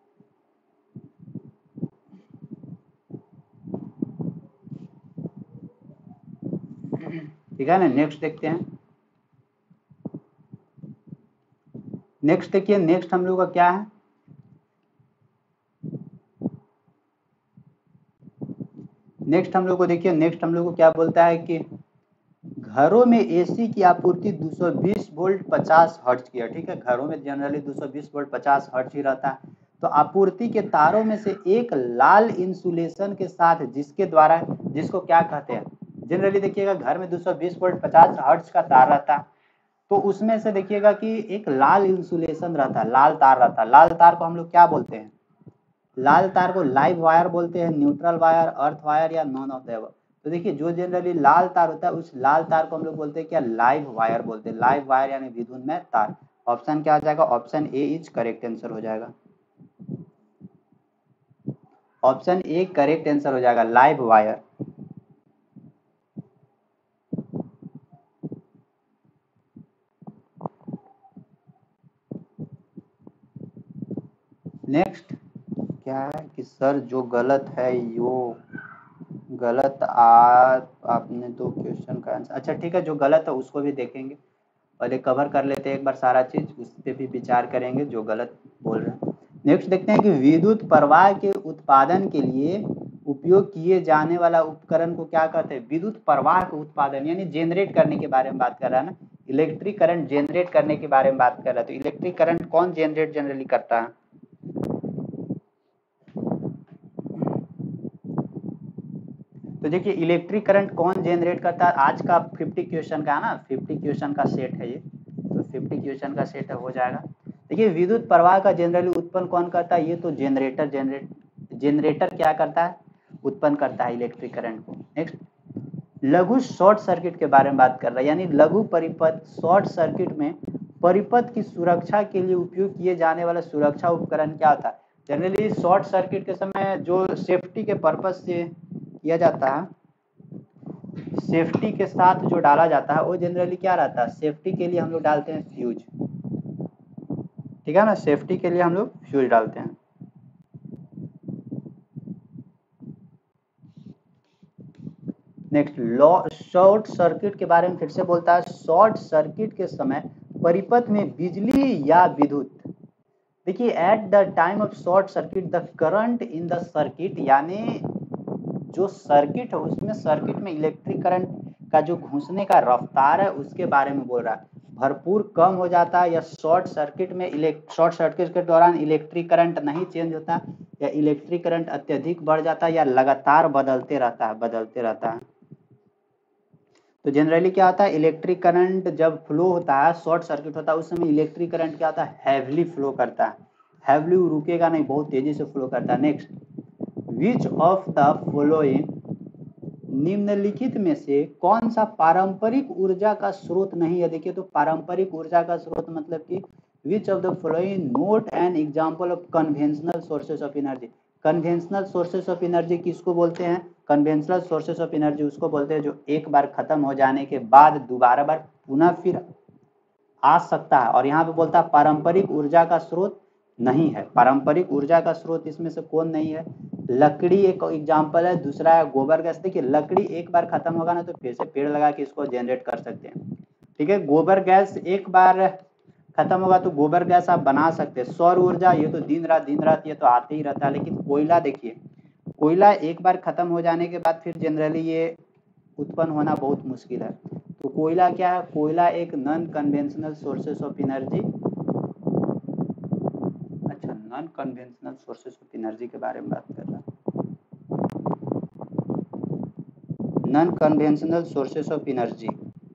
ठीक है ना, नेक्स्ट देखते हैं। नेक्स्ट देखिए, नेक्स्ट हम लोग का क्या है, नेक्स्ट हम लोग को देखिए, नेक्स्ट हम लोग को क्या बोलता है कि घरों में एसी की आपूर्ति दो सौ बीस वोल्ट पचास हर्ट्ज की है। ठीक है, घरों में जनरली दो सौ बीस वोल्ट पचास हर्ट्ज ही रहता है। तो आपूर्ति के तारों में से एक लाल इंसुलेशन के साथ, जिसके द्वारा, जिसको क्या कहते हैं, जनरली देखिएगा घर में दो सौ बीस वोल्ट पचास हर्ट्ज का तार रहता है, तो उसमें से देखिएगा कि एक लाल इंसुलेशन रहता है, लाल तार रहता है। लाल तार को हम लोग क्या बोलते हैं, लाल तार को लाइव वायर बोलते हैं, न्यूट्रल वायर, अर्थ वायर, या नॉन ऑफ द अबव। तो देखिए जो जनरली लाल तार होता है उस लाल तार को हम लोग बोलते हैं क्या, लाइव वायर बोलते हैं। लाइव वायर यानी विद्युत तार। ऑप्शन क्या आ जाएगा, option A is correct answer हो जाएगा। ऑप्शन ए करेक्ट आंसर हो जाएगा, लाइव वायर। नेक्स्ट क्या है कि सर जो गलत है यो गलत, आप आपने दो क्वेश्चन का आंसर, अच्छा ठीक है, जो गलत है उसको भी देखेंगे, पहले कवर कर लेते हैं एक बार सारा चीज, उस पर भी विचार करेंगे जो गलत बोल रहे हैं। नेक्स्ट देखते हैं कि विद्युत प्रवाह के उत्पादन के लिए उपयोग किए जाने वाला उपकरण को क्या कहते हैं, विद्युत प्रवाह के उत्पादन यानी जनरेट करने के बारे में बात कर रहा है ना, इलेक्ट्रिक करंट जनरेट करने के बारे में बात कर रहा है। तो इलेक्ट्रिक करंट कौन जनरेट जनरली करता है, तो देखिए इलेक्ट्रिक करंट कौन जनरेट करता है, आज का फिफ्टी क्वेश्चन का है ना, फिफ्टी क्वेश्चन का सेट है ये, तो फिफ्टी क्वेश्चन का सेट हो जाएगा। देखिए विद्युत प्रवाह का जनरली उत्पन्न कौन करता है, ये तो जनरेटर जनरेट जनरेटर क्या करता है, उत्पन्न करता है इलेक्ट्रिक करंट को। नेक्स्ट लघु शॉर्ट सर्किट के बारे में बात कर रहा है, यानी लघु परिपथ शॉर्ट सर्किट में परिपथ की सुरक्षा के लिए उपयोग किए जाने वाला सुरक्षा उपकरण क्या होता है, जनरली शॉर्ट सर्किट के समय जो सेफ्टी के पर्पज से किया जाता है, सेफ्टी के साथ जो डाला जाता है वो जनरली क्या रहता है, सेफ्टी के लिए हम लोग डालते हैं फ्यूज, ठीक है ना, सेफ्टी के लिए हम लोग फ्यूज डालते हैं। नेक्स्ट लॉ शॉर्ट सर्किट के बारे में फिर से बोलता है, शॉर्ट सर्किट के समय परिपथ में बिजली या विद्युत, देखिए at the time of short circuit the current in the circuit, यानी जो सर्किट है उसमें सर्किट में इलेक्ट्रिक करंट का जो घुसने का रफ्तार है उसके बारे में बोल रहा है, भरपूर कम हो जाता है, या शॉर्ट सर्किट में शॉर्ट सर्किट के दौरान इलेक्ट्रिक करंट नहीं चेंज होता, या इलेक्ट्रिक करंट अत्यधिक बढ़ जाता है, या लगातार बदलते रहता है बदलते रहता है। तो जनरली क्या होता है, इलेक्ट्रिक करंट जब फ्लो होता है, शॉर्ट सर्किट होता है, उस समय इलेक्ट्रिक करंट क्या होता है, हैवली फ्लो करता है, हैवली रुकेगा नहीं, बहुत तेजी से फ्लो करता है। Next which of the following, निम्नलिखित में से कौन सा पारंपरिक ऊर्जा का स्रोत नहीं है, देखिए तो पारंपरिक ऊर्जा का स्रोत मतलब कि which of the following not an example of conventional sources of energy. Conventional sources of energy किसको बोलते हैं, कन्वेंशनल सोर्सेस ऑफ एनर्जी उसको बोलते हैं जो एक बार खत्म हो जाने के बाद दोबारा बार पुनः फिर आ सकता है, और यहाँ पे बोलता है पारंपरिक ऊर्जा का स्रोत नहीं है। पारंपरिक ऊर्जा का स्रोत इसमें से कौन नहीं है? लकड़ी एक एग्जाम्पल है, दूसरा है गोबर गैस। देखिए लकड़ी एक बार खत्म होगा ना तो फिर से पेड़ लगा के इसको जनरेट कर सकते हैं, ठीक है। गोबर गैस एक बार खत्म होगा तो गोबर गैस आप बना सकते हैं। सौर ऊर्जा ये तो दिन रात दिन रात ये तो आते ही रहता है, लेकिन कोयला देखिए, कोयला एक बार खत्म हो जाने के बाद फिर जनरली ये उत्पन्न होना बहुत मुश्किल है। तो कोयला क्या है? कोयला एक non conventional sources of energy, अच्छा non conventional sources of energy के बारे में बात कर रहा है, non conventional sources of energy.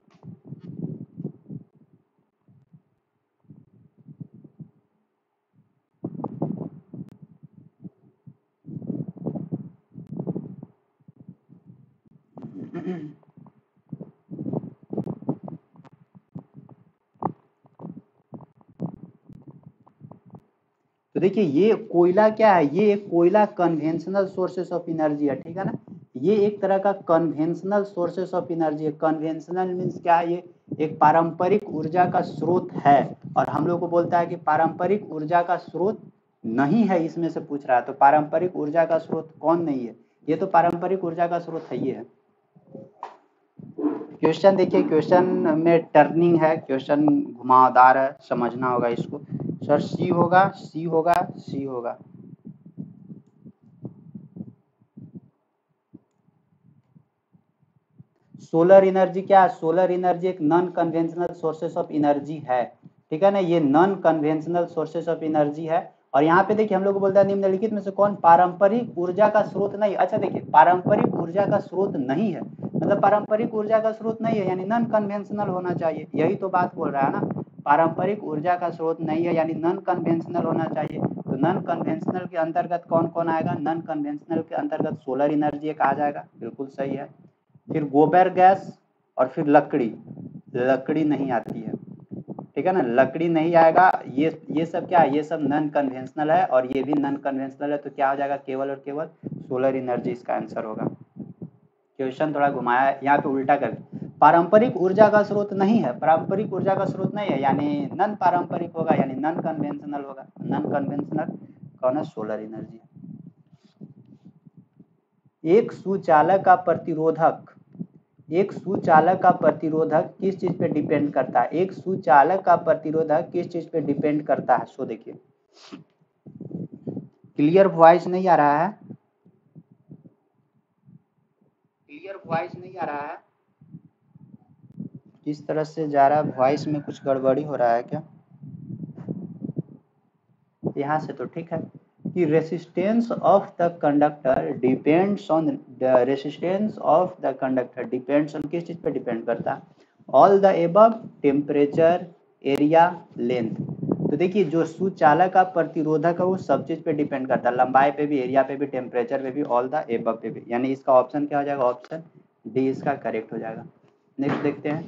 तो देखिए ये कोयला क्या है? ये एक कोयला कन्वेंशनल सोर्सेस ऑफ एनर्जी है, ठीक है ना। ये एक तरह का कन्वेंशनल सोर्सेस ऑफ एनर्जी है। कन्वेंशनल मीन्स क्या है? ये एक पारंपरिक ऊर्जा का स्रोत है, और हम लोग को बोलता है कि पारंपरिक ऊर्जा का स्रोत नहीं है, इसमें से पूछ रहा है। तो पारंपरिक ऊर्जा का स्रोत कौन नहीं है? ये तो पारंपरिक ऊर्जा का स्रोत है, ये है। क्वेश्चन देखिए, क्वेश्चन में टर्निंग है, क्वेश्चन घुमावदार है, समझना होगा इसको। सर सी होगा, सी होगा, सी होगा। सोलर एनर्जी क्या है? सोलर एनर्जी एक non conventional sources of energy है, ठीक है ना। ये non conventional sources of energy है। और यहाँ पे देखिए हम लोग को बोलता है निम्नलिखित में से कौन पारंपरिक ऊर्जा का स्रोत नहीं। अच्छा देखिए पारंपरिक ऊर्जा का स्रोत नहीं है मतलब पारंपरिक ऊर्जा का स्रोत नहीं है यानी नॉन कन्वेंशनल होना चाहिए, यही तो बात बोल रहा है ना। पारंपरिक ऊर्जा का स्रोत नहीं है यानी नॉन कन्वेंशनल होना चाहिए। तो नॉन कन्वेंशनल के अंतर्गत कौन कौन आएगा? नॉन कन्वेंशनल के अंतर्गत सोलर एनर्जी एक आ जाएगा, बिल्कुल सही है। फिर गोबर गैस और फिर लकड़ी, लकड़ी नहीं आती है, ठीक है ना, लकड़ी नहीं आएगा। ये ये सब क्या है? ये सब नॉन कन्वेंशनल है और ये भी नॉन कन्वेंशनल है, तो क्या हो जाएगा? केवल और केवल सोलर एनर्जी इसका आंसर होगा। क्वेश्चन थोड़ा घुमाया है, यहाँ पे उल्टा कर, पारंपरिक ऊर्जा का स्रोत नहीं है, पारंपरिक ऊर्जा का स्रोत नहीं है यानी नॉन पारंपरिक होगा यानी नॉन कन्वेंशनल होगा। नॉन कन्वेंशनल कौन है? Solar energy. एक सुचालक का प्रतिरोधक, एक सुचालक का प्रतिरोधक किस चीज पे डिपेंड करता है? एक सुचालक का प्रतिरोधक किस चीज पे डिपेंड करता है? सो देखिए, क्लियर वॉइस नहीं आ रहा है? क्लियर वॉइस नहीं आ रहा है? किस तरह से जा रहा है? वॉइस में कुछ गड़बड़ी हो रहा है क्या? यहाँ से तो ठीक है कि resistance of the conductor depends on the resistance of the conductor depends on किस चीज पे डिपेंड करता है? All the above, temperature, area, length. तो देखिए जो सुचालक का प्रतिरोधक है वो सब चीज पे डिपेंड करता है, लंबाई पे भी, एरिया पे भी, टेम्परेचर पे भी, ऑल द एबव पे भी, यानी इसका ऑप्शन क्या हो जाएगा? ऑप्शन डी इसका करेक्ट हो जाएगा। नेक्स्ट देखते हैं,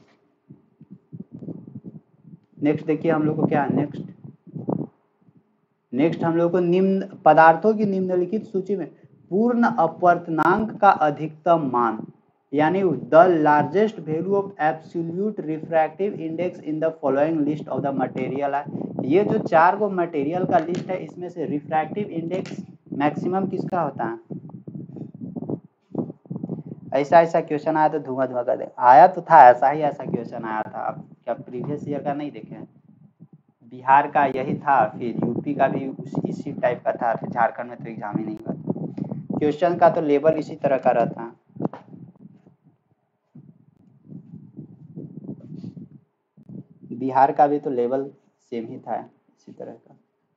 नेक्स्ट देखिए हम लोग को क्या है नेक्स्ट नेक्स्ट हम लोग को निम्न पदार्थों की निम्नलिखित सूची में पूर्ण अपवर्तनांक का अधिकतम मान, यानी the largest value of absolute refractive index in the following list of the material है। ये जो चार गो मटेरियल का लिस्ट है इसमें से रिफ्रैक्टिव इंडेक्स मैक्सिमम किसका होता है? ऐसा ऐसा क्वेश्चन आया तो धुआं धुआं कर दे, आया तो था ऐसा ही, ऐसा क्वेश्चन आया था। आप क्या प्रीवियस ईयर का नहीं देखे हैं? बिहार का यही था, फिर यूपी का भी उसी इसी टाइप का था, फिर झारखंड में तो एग्जाम ही नहीं हुआ। क्वेश्चन का तो लेवल इसी तरह का रहता है। बिहार का भी तो लेवल सेम ही था इसी तरह का।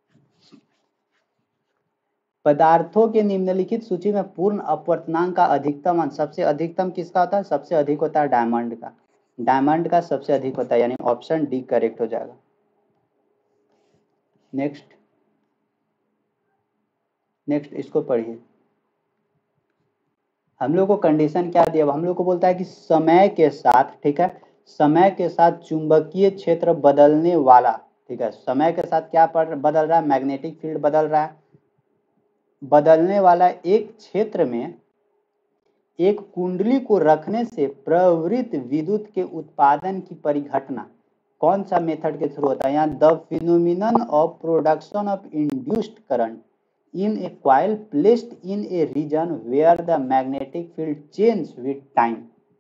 पदार्थों के निम्नलिखित सूची में पूर्ण अपवर्तनांक का अधिकतम मान, सबसे अधिकतम किसका होता है? सबसे अधिक होता है डायमंड का, डायमंड का सबसे अधिक होता है, यानी ऑप्शन डी करेक्ट हो जाएगा। नेक्स्ट नेक्स्ट इसको पढ़िए। हम लोग को कंडीशन क्या दिया? हम लोग को बोलता है कि समय के साथ, ठीक है, समय के साथ चुंबकीय क्षेत्र बदलने वाला, ठीक है, समय के साथ क्या बदल रहा है? मैग्नेटिक फील्ड बदल रहा है। बदलने वाला एक क्षेत्र में एक कुंडली को रखने से प्रवृत्त विद्युत के उत्पादन की परिघटना, कौन सा मेथड के थ्रू होता है? यहाँ the phenomenon of production of induced current in a coil placed in a region where the magnetic field change with time.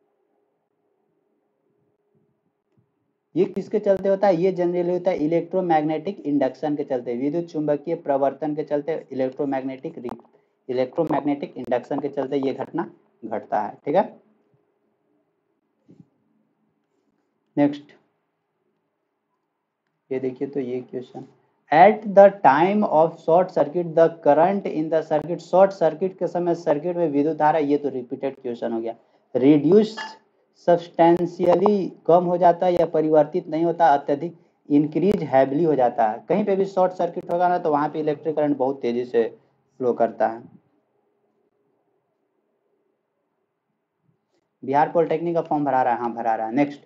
ये किसके चलते होता है? ये जनरली होता है इलेक्ट्रोमैग्नेटिक इंडक्शन के चलते, विद्युत चुंबकीय प्रवर्तन के चलते, इलेक्ट्रोमैग्नेटिक इलेक्ट्रोमैग्नेटिक इंडक्शन के चलते ये घटना घटता है। ठीक है, नेक्स्ट ये देखिए, तो ये question, at the time of short circuit the current in the circuit, short circuit के समय सर्किट में विद्युत धारा, ये तो रिपीटेड क्वेश्चन हो गया, रिड्यूस सब्सटेंशियली, कम हो जाता है या परिवर्तित नहीं होता, अत्यधिक इंक्रीज हैवली हो जाता है। कहीं पे भी शॉर्ट सर्किट होगा ना तो वहां पे इलेक्ट्रिक करंट बहुत तेजी से फ्लो करता है। बिहार पॉलिटेक्निक का फॉर्म भरा रहा है? हाँ भरा रहा है। नेक्स्ट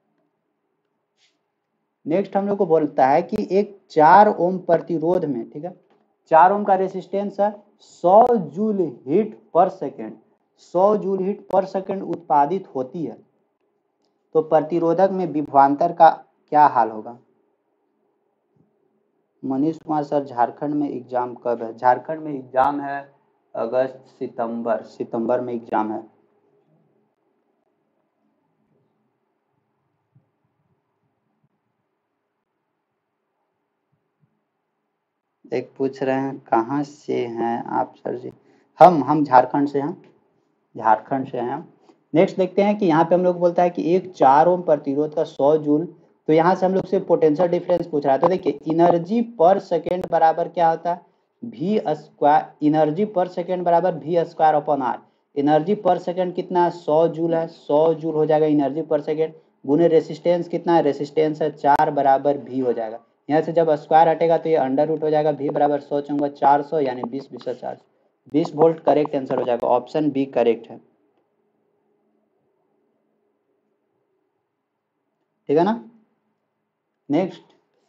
नेक्स्ट हम लोग को बोलता है कि एक चार ओम प्रतिरोध में, ठीक है, चार ओम का रेसिस्टेंस है, सौ जूल हीट पर सेकेंड, सौ जूल हीट पर सेकेंड उत्पादित होती है, तो प्रतिरोधक में विभवांतर का क्या हाल होगा? मनीष कुमार सर, झारखंड में एग्जाम कब है? झारखंड में एग्जाम है अगस्त सितंबर, सितंबर में एग्जाम है। एक पूछ रहे हैं कहाँ से हैं आप सर जी? हम हम झारखंड से हैं, झारखंड से हैं। नेक्स्ट देखते हैं कि यहाँ पे हम लोग बोलता है कि एक चार ओम प्रतिरोध का सौ जूल, तो यहाँ से हम लोग से पोटेंशियल डिफरेंस पूछ रहा है। तो देखिए एनर्जी पर सेकेंड बराबर क्या होता है? V square, energy per second बराबर V square upon R. Energy per second कितना है? सौ जूल है, सौ जूल हो जाएगा एनर्जी पर सेकेंड, गुने रेसिस्टेंस कितना है? रेसिस्टेंस है चार बराबर वी हो जाएगा। यहाँ से जब स्क्वायर हटेगा तो ये अंडर रूट हो जाएगा, वी बराबर सौ चौंगा चार सौ, यानी बीस बीस चार बीस वोल्ट करेक्ट आंसर हो जाएगा, ऑप्शन बी करेक्ट है। ठीक है ना? नेक्स्ट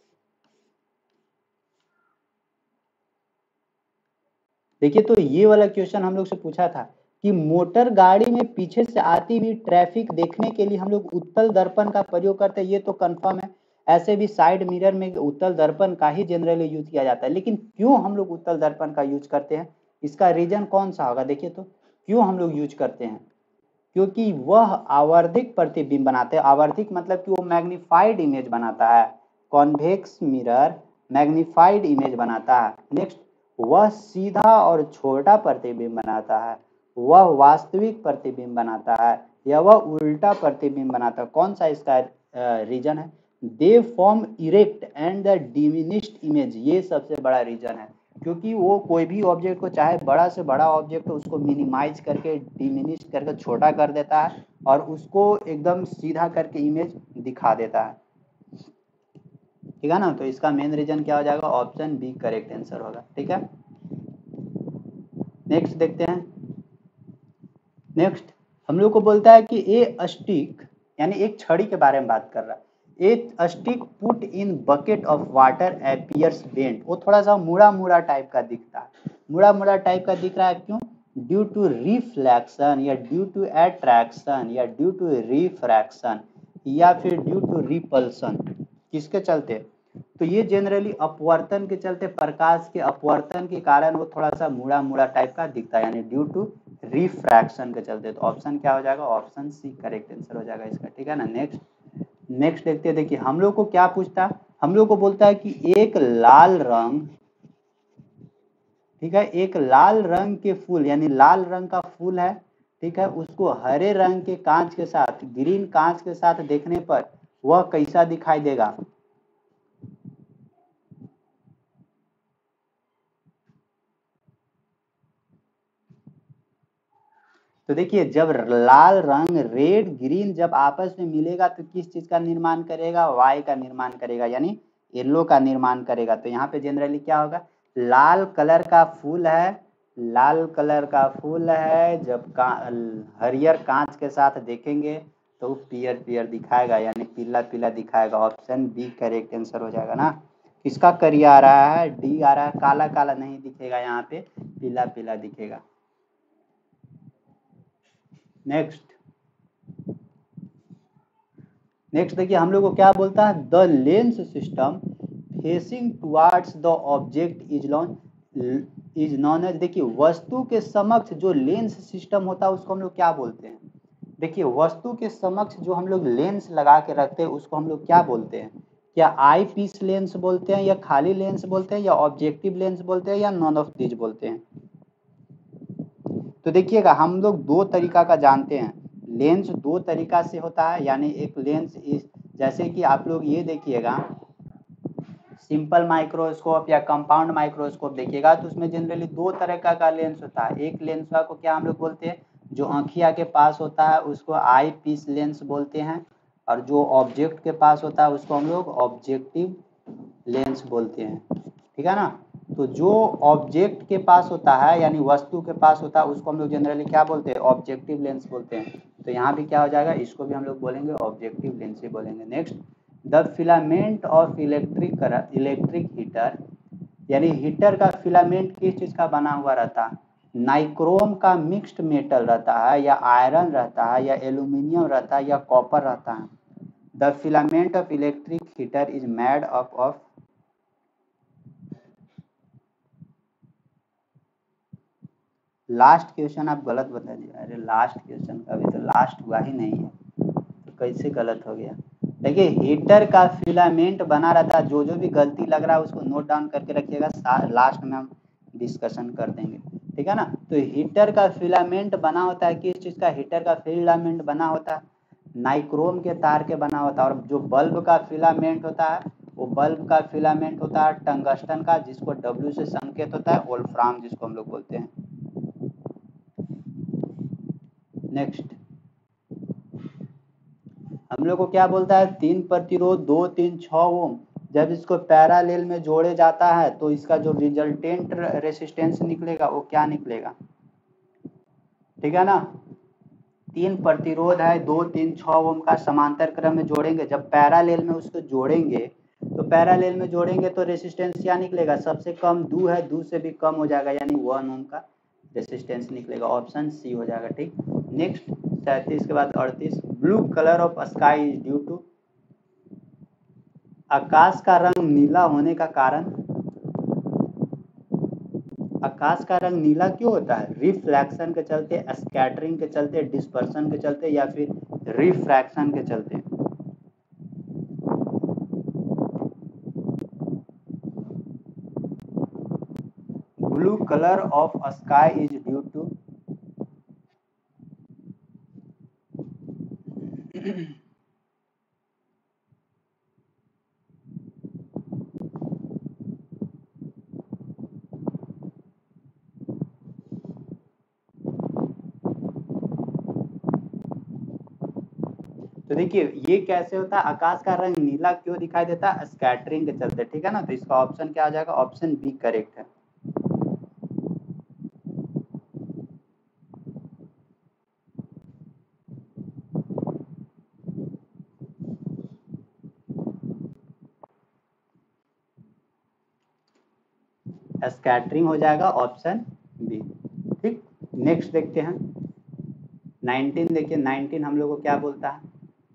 देखिए, तो ये वाला क्वेश्चन हम लोग से पूछा था कि मोटर गाड़ी में पीछे से आती हुई ट्रैफिक देखने के लिए हम लोग उत्तल दर्पण का प्रयोग करते हैं, ये तो कंफर्म है। ऐसे भी साइड मिरर में उत्तल दर्पण का ही जनरली यूज किया जाता है, लेकिन क्यों हम लोग उत्तल दर्पण का यूज करते हैं? इसका रीजन कौन सा होगा? देखिए, तो क्यों हम लोग यूज करते हैं? क्योंकि वह आवर्धिक प्रतिबिंब बनाते हैं। आवर्धिक मतलब कि वो मैग्निफाइड इमेज बनाता है, कॉन्वेक्स मिरर मैग्निफाइड इमेज बनाता है। नेक्स्ट, वह सीधा और छोटा प्रतिबिंब बनाता है, वह वास्तविक प्रतिबिंब बनाता है, या वह उल्टा प्रतिबिंब बनाता है। कौन सा इसका रीजन है? They form erect and the diminished image, ये सबसे बड़ा रीजन है, क्योंकि वो कोई भी ऑब्जेक्ट को, चाहे बड़ा से बड़ा ऑब्जेक्ट हो, उसको मिनिमाइज करके, डिमिनिश करके छोटा कर देता है और उसको एकदम सीधा करके इमेज दिखा देता है। ठीक है ना? तो इसका मेन रीजन क्या हो जाएगा? ऑप्शन बी करेक्ट आंसर होगा। ठीक है, नेक्स्ट देखते हैं। नेक्स्ट हम लोग को बोलता है कि ए स्टिक, यानी एक छड़ी के बारे में बात कर रहा है, a stick put in bucket of water appears bent, वो थोड़ा सा मुड़ा मुड़ा टाइप का दिखता है। मुड़ा मुड़ा टाइप का दिख रहा है, क्यों? ड्यू टू रिफ्लेक्शन या ड्यू टू अट्रैक्शन या ड्यू टू रिफ्रैक्शन या फिर ड्यू टू रिपल्सन, किसके चलते? तो ये जनरली अपवर्तन के चलते, प्रकाश के अपवर्तन के कारण वो थोड़ा सा मुड़ा मुड़ा टाइप का दिखता है, यानी ड्यू टू रिफ्रैक्शन के चलते। तो ऑप्शन क्या हो जाएगा? ऑप्शन सी करेक्ट आंसर हो जाएगा इसका। ठीक है ना? नेक्स्ट नेक्स्ट देखते हैं। देखिए हम लोग को क्या पूछता है, हम लोग को बोलता है कि एक लाल रंग, ठीक है, एक लाल रंग के फूल, यानी लाल रंग का फूल है, ठीक है, उसको हरे रंग के कांच के साथ, ग्रीन कांच के साथ देखने पर वह कैसा दिखाई देगा? तो देखिए, जब लाल रंग, रेड ग्रीन जब आपस में मिलेगा तो किस चीज का निर्माण करेगा? वाई का निर्माण करेगा, यानी येलो का निर्माण करेगा। तो यहाँ पे जनरली क्या होगा? लाल कलर का फूल है, लाल कलर का फूल है, जब का हरियर कांच के साथ देखेंगे तो पियर पियर दिखाएगा, यानी पीला पीला दिखाएगा। ऑप्शन बी करेक्ट आंसर हो जाएगा ना? किसका करिया आ रहा है? डी आ रहा है। काला काला नहीं दिखेगा, यहाँ पे पीला पीला दिखेगा। नेक्स्ट नेक्स्ट देखिए हम लोग को क्या बोलता है, the lens system facing towards the object is lawn is known as, देखिए वस्तु के समक्ष जो लेंस सिस्टम होता है उसको हम लोग क्या बोलते हैं। देखिए वस्तु के समक्ष जो हम लोग लेंस लगा के रखते हैं उसको हम लोग क्या बोलते हैं, क्या आई पीस लेंस बोलते हैं, या खाली लेंस बोलते हैं, या ऑब्जेक्टिव लेंस बोलते हैं, या नॉन ऑफ दीज बोलते हैं। तो देखिएगा हम लोग दो तरीका का जानते हैं, लेंस दो तरीका से होता है, यानी एक लेंस इस, जैसे कि आप लोग ये देखिएगा सिंपल माइक्रोस्कोप या कंपाउंड माइक्रोस्कोप देखिएगा तो उसमें जनरली दो तरह का, का लेंस होता है। एक लेंस को क्या हम लोग बोलते हैं, जो आँखिया के पास होता है उसको आई पीस लेंस बोलते हैं, और जो ऑब्जेक्ट के पास होता है उसको हम लोग ऑब्जेक्टिव लेंस बोलते हैं, ठीक है ना। तो जो ऑब्जेक्ट के पास होता है यानी वस्तु के पास होता है उसको हम लोग जनरली क्या बोलते हैं, ऑब्जेक्टिव लेंस बोलते हैं। तो यहाँ भी क्या हो जाएगा, इसको भी हम लोग बोलेंगे ऑब्जेक्टिव लेंस ही बोलेंगे। Next, the filament of electric electric heater, यानी हीटर का फिलामेंट किस चीज का बना हुआ रहता है, नाइक्रोम का मिक्स्ड मेटल रहता है, या आयरन रहता है, या एल्यूमिनियम रहता है, या कॉपर रहता है। The filament of electric heater is made up of, last question आप गलत बता दिए। अरे लास्ट क्वेश्चन का अभी तो लास्ट हुआ ही नहीं है, तो कैसे गलत हो गया। देखिए हीटर का फिलामेंट बना रहता है, जो जो भी गलती लग रहा है उसको नोट डाउन करके रखिएगा, लास्ट में हम डिस्कशन कर देंगे, ठीक है ना। तो हीटर का फिलामेंट बना होता है किस चीज़ का, हीटर का फिलामेंट बना होता है नाइक्रोम के तार के बना होता है, और जो बल्ब का फिलामेंट होता है वो बल्ब का फिलामेंट होता है टंगस्टन का, जिसको डब्ल्यू से संकेत होता है, वोल्फ्राम जिसको हम लोग बोलते हैं। नेक्स्ट हम लोग को क्या बोलता है, तीन प्रतिरोध दो तीन छः ओम, जब इसको पैरेलल में जोड़े जाता है तो इसका जो रिजल्टेंट रेसिस्टेंस निकलेगा वो क्या निकलेगा, ठीक है ना। तीन प्रतिरोध है दो तीन छः ओम का, समांतर क्रम में जोड़ेंगे, जब पैरेलल में उसको जोड़ेंगे तो पैरेलल में जोड़ेंगे तो रेसिस्टेंस क्या निकलेगा, सबसे कम दो है, दो से भी कम हो जाएगा यानी वन ओम का रेसिस्टेंस निकलेगा। ऑप्शन सी हो जाएगा, ठीक। नेक्स्ट सैंतीस के बाद अड़तीस, blue colour of sky is due to, आकाश का रंग नीला होने का कारण, आकाश का रंग नीला क्यों होता है, रिफ्लैक्शन के चलते, स्कैटरिंग के चलते, डिस्पर्सन के चलते, या फिर रिफ्रैक्शन के चलते। Blue colour of sky is due to, तो देखिए ये कैसे होता है, आकाश का रंग नीला क्यों दिखाई देता है, स्कैटरिंग के चलते, ठीक है ना। तो इसका ऑप्शन क्या आ जाएगा, ऑप्शन बी करेक्ट है। स्कैटरिंग हो जाएगा ऑप्शन बी, ठीक। नेक्स्ट देखते हैं नाइनटीन, देखिए नाइनटीन हम लोग को क्या बोलता है,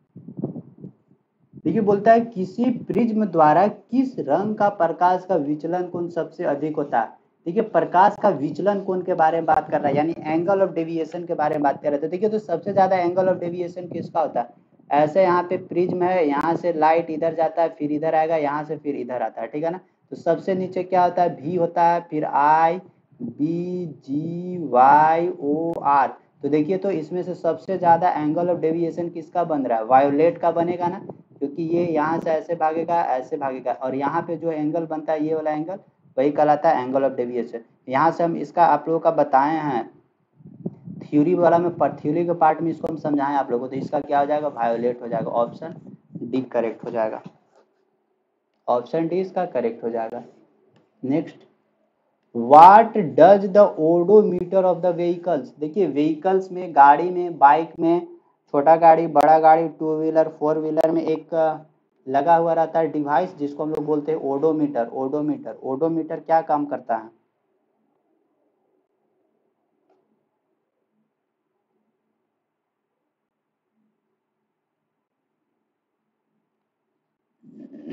देखिए बोलता है किसी प्रिज्म द्वारा किस रंग का प्रकाश का विचलन कोण सबसे अधिक होता है। देखिए प्रकाश का विचलन कोण के बारे में बात कर रहा है, यानी एंगल ऑफ डेविएशन के बारे में बात कर रहे थे। देखिए तो सबसे ज्यादा एंगल ऑफ डेविएशन किसका होता है, ऐसे यहाँ पे प्रिज्म है, यहाँ से लाइट इधर जाता है, फिर इधर आएगा, यहाँ से फिर इधर आता है, ठीक है ना। तो सबसे नीचे क्या होता है, भी होता है, फिर I B G Y O R. तो देखिए तो इसमें से सबसे ज्यादा एंगल ऑफ डेविएशन किसका बन रहा है, वायोलेट का बनेगा ना, क्योंकि ये यहाँ से ऐसे भागेगा ऐसे भागेगा, और यहाँ पे जो एंगल बनता है ये वाला एंगल वही कहलाता है एंगल ऑफ डेविएशन। यहाँ से हम इसका आप लोगों का बताए हैं थ्योरी वाला में, थ्योरी के पार्ट में इसको हम समझाएं आप लोगों को, तो इसका क्या हो जाएगा, वायोलेट हो जाएगा। ऑप्शन डी करेक्ट हो जाएगा, ऑप्शन डी इसका करेक्ट हो जाएगा। Next, what does the odometer of the vehicles, देखिए व्हीकल्स में, गाड़ी में, बाइक में, छोटा गाड़ी, बड़ा गाड़ी, टू व्हीलर, फोर व्हीलर में एक लगा हुआ रहता है डिवाइस जिसको हम लोग बोलते हैं ओडोमीटर। ओडोमीटर ओडोमीटर क्या काम करता है,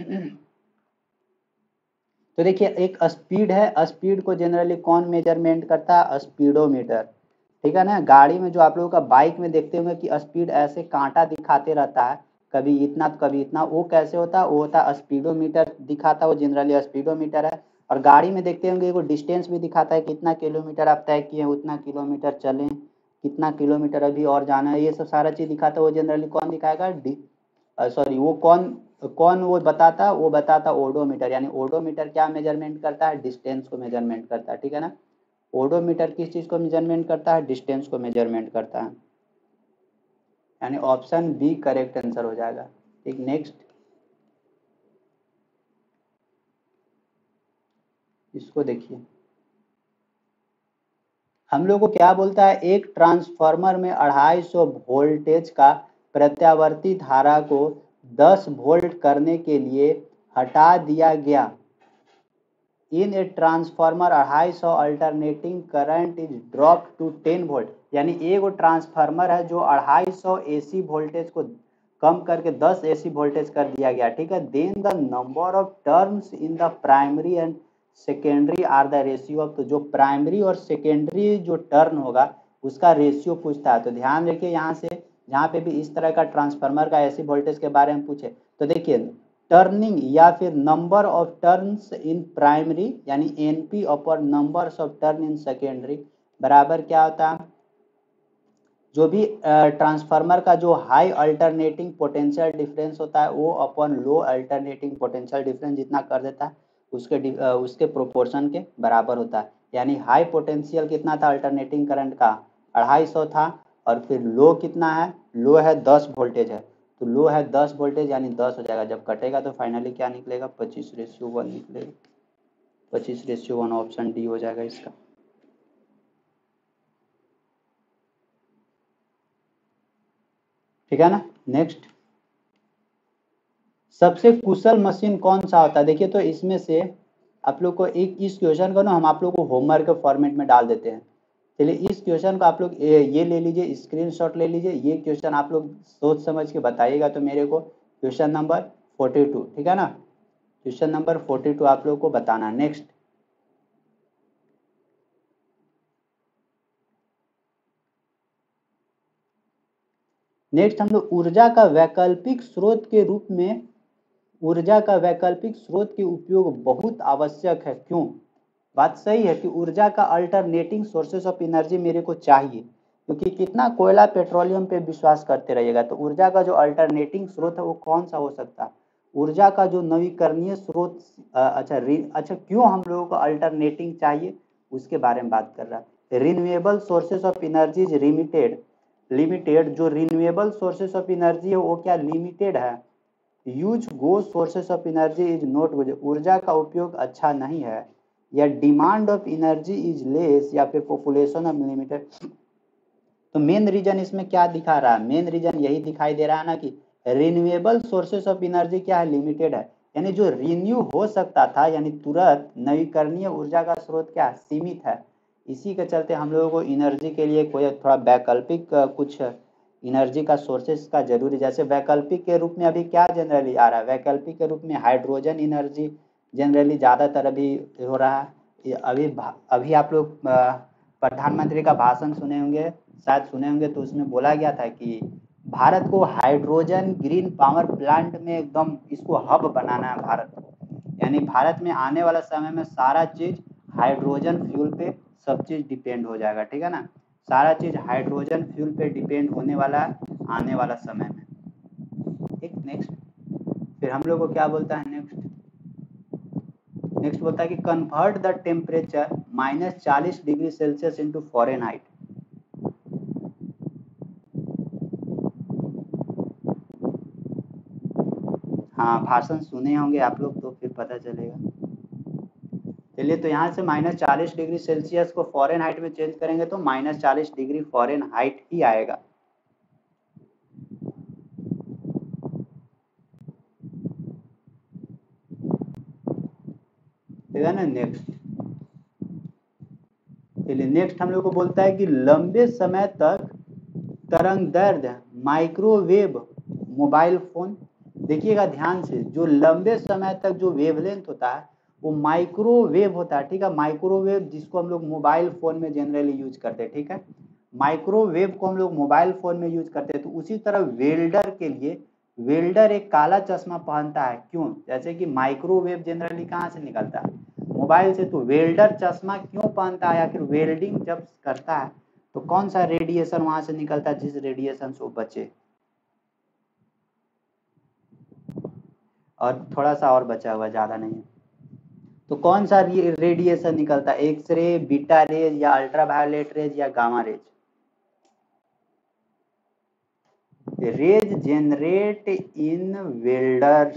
तो देखिए एक स्पीड है, स्पीड को जनरली कौन मेजरमेंट करता है? स्पीडोमीटर, ठीक है ना। गाड़ी में जो आप लोगों का बाइक में देखते होंगे कि स्पीड ऐसे कांटा दिखाते रहता है, कभी इतना तो कभी इतना, वो कैसे होता है? वो होता है स्पीडोमीटर दिखाता है, वो जनरली स्पीडोमीटर है। और गाड़ी में देखते होंगे वो डिस्टेंस भी दिखाता है, कितना किलोमीटर आप तय किए, उतना किलोमीटर चलें, कितना किलोमीटर अभी और जाना है, ये सब सारा चीज दिखाता है। वो जनरली कौन दिखाएगा? सॉरी वो कौन कौन वो बताता है? वो बताता ओडोमीटर। यानी ओडोमीटर क्या मेजरमेंट करता है? डिस्टेंस को मेजरमेंट करता है, ठीक है ना। ओडोमीटर किस चीज को मेजरमेंट करता है? डिस्टेंस को मेजरमेंट करता है। यानी ऑप्शन बी करेक्ट आंसर हो जाएगा। ठीक, नेक्स्ट इसको देखिए, हम लोग को क्या बोलता है? एक ट्रांसफार्मर में अढ़ाई सौ वोल्टेज का प्रत्यावर्ती धारा को दस वोल्ट करने के लिए हटा दिया गया। इन ए ट्रांसफार्मर अढ़ाई सौ alternating current is drop to ten volt. यानी एक ट्रांसफार्मर है जो अढ़ाई सौ एसी वोल्टेज को कम करके दस एसी वोल्टेज कर दिया गया, ठीक है। Then the number of turns in the primary and secondary are the ratio of, तो जो प्राइमरी और सेकेंडरी जो टर्न होगा उसका रेशियो पूछता है। तो ध्यान रखिए यहाँ से, जहाँ पे भी इस तरह का ट्रांसफार्मर का एसी वोल्टेज के बारे में पूछे तो देखिए टर्निंग या फिर number of turns in primary यानी NP upon numbers of turn in secondary बराबर क्या होता है? जो भी ट्रांसफार्मर का जो हाई अल्टरनेटिंग पोटेंशियल डिफरेंस होता है वो upon low alternating potential difference जितना कर देता है उसके uh, उसके प्रोपोर्शन के बराबर होता है। यानी हाई पोटेंशियल कितना था अल्टरनेटिंग करंट का? अढ़ाई सौ था। और फिर लो कितना है? लो है दस वोल्टेज है, तो लो है दस वोल्टेज यानी दस हो जाएगा। जब कटेगा तो फाइनली क्या निकलेगा? पच्चीस रेशियो वन निकलेगा। पच्चीस रेशियो वन ऑप्शन डी हो जाएगा इसका। ठीक है ना। नेक्स्ट, सबसे कुशल मशीन कौन सा होता है? देखिए तो इसमें से आप लोग को एक इस क्वेश्चन को ना हम आप लोग को होमवर्क के फॉर्मेट में डाल देते हैं। चलिए इस क्वेश्चन को आप लोग ये ले लीजिए, स्क्रीनशॉट ले लीजिए। ये क्वेश्चन आप लोग सोच समझ के बताइएगा तो मेरे को क्वेश्चन नंबर फोर्टी टू, ठीक है ना। क्वेश्चन नंबर फोर्टी टू आप लोग को बताना। नेक्स्ट, नेक्स्ट हम लोग ऊर्जा का वैकल्पिक स्रोत के रूप में, ऊर्जा का वैकल्पिक स्रोत के उपयोग बहुत आवश्यक है। क्यों? बात सही है कि ऊर्जा का अल्टरनेटिंग सोर्सेस ऑफ एनर्जी मेरे को चाहिए, क्योंकि कितना कोयला पेट्रोलियम पे विश्वास करते रहिएगा। तो ऊर्जा का जो अल्टरनेटिंग स्रोत है वो कौन सा हो सकता है? ऊर्जा का जो नवीकरणीय स्रोत, अच्छा अच्छा क्यों हम लोगों को अल्टरनेटिंग चाहिए उसके बारे में बात कर रहा है। Renewable sources of energy is limited, limited जो रिन्यूएबल सोर्सेस ऑफ एनर्जी है वो क्या लिमिटेड है? Use go sources of energy is not good, ऊर्जा का उपयोग अच्छा नहीं है, या demand of energy is less, या फिर पॉपुलेशन ऑफ लिमिटेड। तो मेन रीजन इसमें क्या दिखा रहा है? मेन रीजन यही दिखाई दे रहा है ना कि रिन्यूएबल सोर्सेस ऑफ एनर्जी क्या है? लिमिटेड है। यानी जो रिन्यू हो सकता था यानी तुरंत नवीकरणीय ऊर्जा का स्रोत क्या है? सीमित है। इसी के चलते हम लोगों को एनर्जी के लिए कोई थोड़ा वैकल्पिक कुछ एनर्जी का सोर्सेस का जरूरी, जैसे वैकल्पिक के रूप में अभी क्या जनरली आ रहा है? वैकल्पिक के रूप में हाइड्रोजन एनर्जी जनरली ज़्यादातर अभी हो रहा है। अभी अभी आप लोग प्रधानमंत्री का भाषण सुने होंगे, शायद सुने होंगे, तो उसमें बोला गया था कि भारत को हाइड्रोजन ग्रीन पावर प्लांट में एकदम इसको हब बनाना है भारत को। यानी भारत में आने वाला समय में सारा चीज़ हाइड्रोजन फ्यूल पे सब चीज़ डिपेंड हो जाएगा, ठीक है ना। सारा चीज़ हाइड्रोजन फ्यूल पे डिपेंड होने वाला है आने वाला समय में। ठीक, नेक्स्ट फिर हम लोग को क्या बोलता है? नेक्स्ट नेक्स्ट बोलता है कि कन्वर्ट द टेम्परेचर माइनस चालीस डिग्री सेल्सियस इंटू फॉरेनहाइट। हाँ भाषण सुने होंगे आप लोग तो फिर पता चलेगा। चलिए तो यहाँ से माइनस चालीस डिग्री सेल्सियस को फॉरेन हाइट में चेंज करेंगे तो माइनस चालीस डिग्री फॉरेन हाइट ही आएगा। ठीक है ना। नेक्स्ट चलिए नेक्स्ट हम लोग को बोलता है कि लंबे समय तक तरंग दैर्ध्य माइक्रोवेव मोबाइल फोन देखिएगा ध्यान से, जो लंबे समय तक जो वेवलेंथ होता है वो माइक्रोवेव होता है, ठीक है। माइक्रोवेव जिसको हम लोग मोबाइल फोन में जनरली यूज करते हैं, ठीक है। माइक्रोवेव को हम लोग मोबाइल फोन में यूज करते हैं। तो उसी तरह वेल्डर के लिए, वेल्डर एक काला चश्मा पहनता है, क्यों? जैसे कि माइक्रोवेव जनरली कहाँ से निकलता है? मोबाइल से। तो वेल्डर चश्मा क्यों पहनता है? आखिर वेल्डिंग जब करता है तो कौन सा रेडिएशन वहां से निकलता है जिस रेडिएशन से वो बचे? और थोड़ा सा और बचा हुआ, ज्यादा नहीं। तो कौन सा रेडिएशन निकलता है? एक्सरे, बीटा रेज, या अल्ट्रावायलेट रेज, या gamma rays? Rays generate in welder.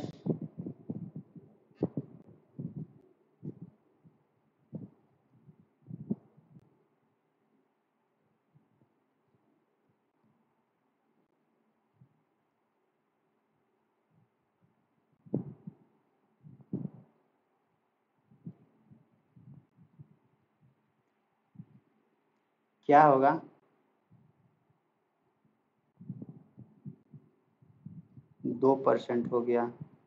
क्या होगा? दो परसेंट हो गया।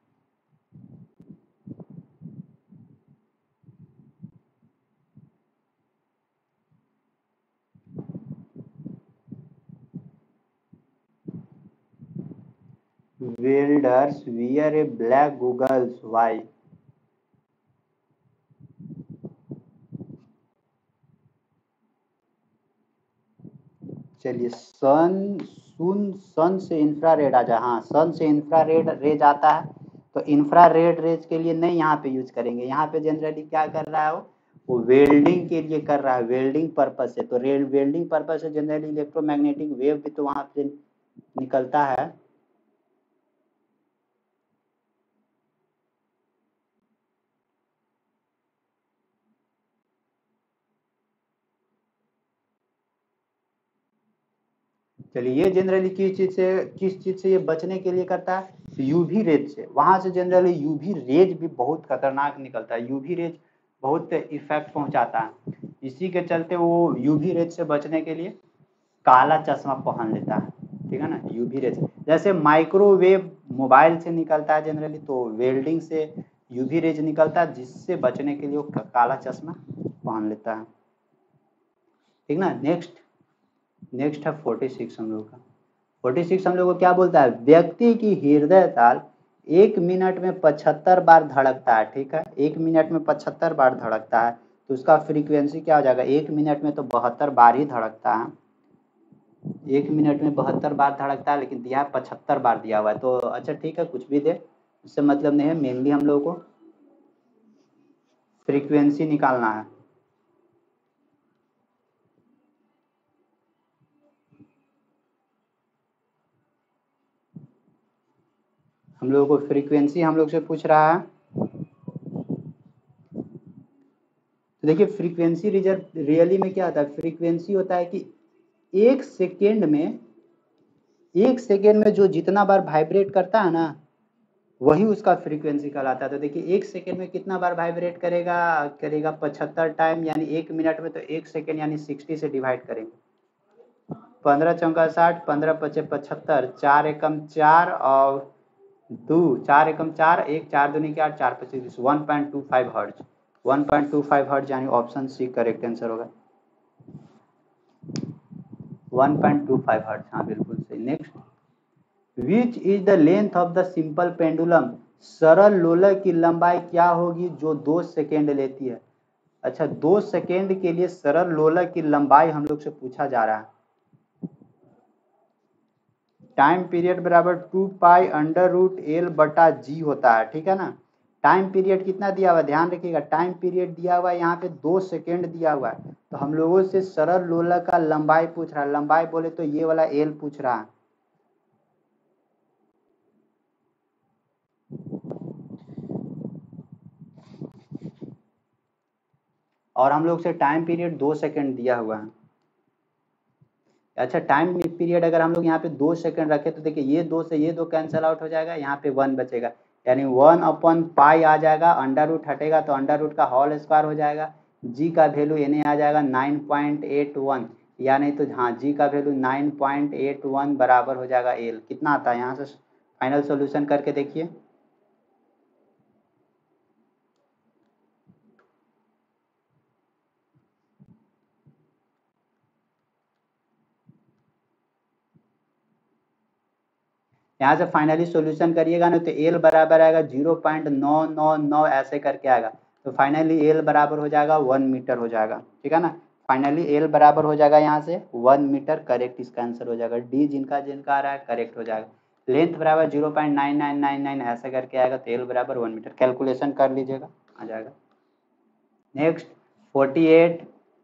Welders wear a black goggles, why? चलिए, सन सुन सन से इंफ्रारेड आ जाए। हाँ, सन से इंफ्रारेड रेज आता है, तो इंफ्रारेड रेज के लिए नहीं यहाँ पे यूज करेंगे। यहाँ पे जनरली क्या कर रहा है वो वो वेल्डिंग के लिए कर रहा है, वेल्डिंग पर्पज से। तो रेल वेल्डिंग पर्पज से जनरली इलेक्ट्रोमैग्नेटिक वेव भी तो वहां से निकलता है। चलिए, ये जनरली किस चीज से किस चीज से ये बचने के लिए करता है? यूवी रेज से। वहां से जनरली यूवी रेज भी बहुत खतरनाक निकलता है, यूवी रेज बहुत इफेक्ट पहुंचाता है। इसी के चलते वो यूवी रेज से बचने के लिए काला चश्मा पहन लेता है, ठीक है ना। यूवी रेज जैसे माइक्रोवेव मोबाइल से निकलता है जनरली, तो वेल्डिंग से यूवी रेज निकलता है, जिससे बचने के लिए वो काला चश्मा पहन लेता है, ठीक ना। नेक्स्ट नेक्स्ट है फोर्टी सिक्स हम लोग का। फोर्टी सिक्स हम लोग को क्या बोलता है? व्यक्ति की हृदय ताल एक मिनट में पचहत्तर बार धड़कता है, ठीक है। एक मिनट में पचहत्तर बार धड़कता है, तो उसका फ्रीक्वेंसी क्या हो जाएगा? एक मिनट में तो बहत्तर बार ही धड़कता है। एक मिनट में बहत्तर बार धड़कता है, लेकिन दिया पचहत्तर बार दिया हुआ है। तो अच्छा ठीक है, कुछ भी दे, उससे मतलब नहीं है। मेनली हम लोगों को फ्रीक्वेंसी निकालना है। हम लोगों को फ्रीक्वेंसी हम लोग से पूछ रहा है। तो देखिए, फ्रीक्वेंसी रिजर्व रियली में क्या होता है? फ्रीक्वेंसी होता है कि एक सेकेंड में एक सेकेंड में जो जितना बार वाइब्रेट करता है ना, वही उसका फ्रीक्वेंसी कहलाता है। तो देखिए, एक सेकेंड में कितना बार वाइब्रेट करेगा? करेगा पचहत्तर टाइम, यानी एक मिनट में तो एक सेकेंड यानी सिक्सटी से डिवाइड करेंगे। पंद्रह चौका साठ, पंद्रह पचे पचहत्तर, चार एकम चार और दो, चार एकम चार, एक चार दूनी के आठ, चार पच्चीस, one point two five hertz. One point two five hertz यानी ऑप्शन सी करेक्ट आंसर होगा। One point two five hertz, हाँ बिल्कुल सही। Next, which is the length of the simple pendulum? सरल लोलक की लंबाई क्या होगी जो दो सेकेंड लेती है? अच्छा, दो सेकेंड के लिए सरल लोलक की लंबाई हम लोग से पूछा जा रहा है। टाइम पीरियड बराबर two pi under root L बटा जी होता है, ठीक है ना। टाइम पीरियड कितना दिया हुआ है? ध्यान रखिएगा, टाइम पीरियड दिया हुआ है यहाँ पे दो सेकेंड दिया हुआ है। तो हम लोगों से सरल लोलक का लंबाई पूछ रहा है। लंबाई बोले तो ये वाला एल पूछ रहा है। और हम लोग से टाइम पीरियड दो सेकेंड दिया हुआ है। अच्छा, टाइम पीरियड अगर हम लोग यहाँ पे दो सेकंड रखे तो देखिए, ये दो से ये दो कैंसिल आउट हो जाएगा, यहाँ पे वन बचेगा, यानी वन अपॉन पाई आ जाएगा। अंडर रूट हटेगा तो अंडर रूट का होल स्क्वायर हो जाएगा। जी का वैल्यू एने आ जाएगा नाइन पॉइंट एट वन, या नहीं तो हाँ, जी का value nine point eight one बराबर हो जाएगा एल। कितना आता है यहाँ से? फाइनल सॉल्यूशन करके देखिए। यहाँ से फाइनली सॉल्यूशन करिएगा ना तो एल बराबर आएगा जीरो पॉइंट नौ नौ नौ ऐसे करके आएगा, तो फाइनली एल बराबर हो जाएगा वन मीटर हो जाएगा, ठीक है ना। फाइनली एल बराबर हो जाएगा यहाँ से वन मीटर, करेक्ट इसका आंसर हो जाएगा डी, जिनका जिनका आ रहा है करेक्ट हो जाएगा। लेंथ बराबर zero point nine nine nine nine ऐसे करके आएगा, तो एल बराबर वन मीटर, कैलकुलेशन कर लीजिएगा आ जाएगा। Next forty eight,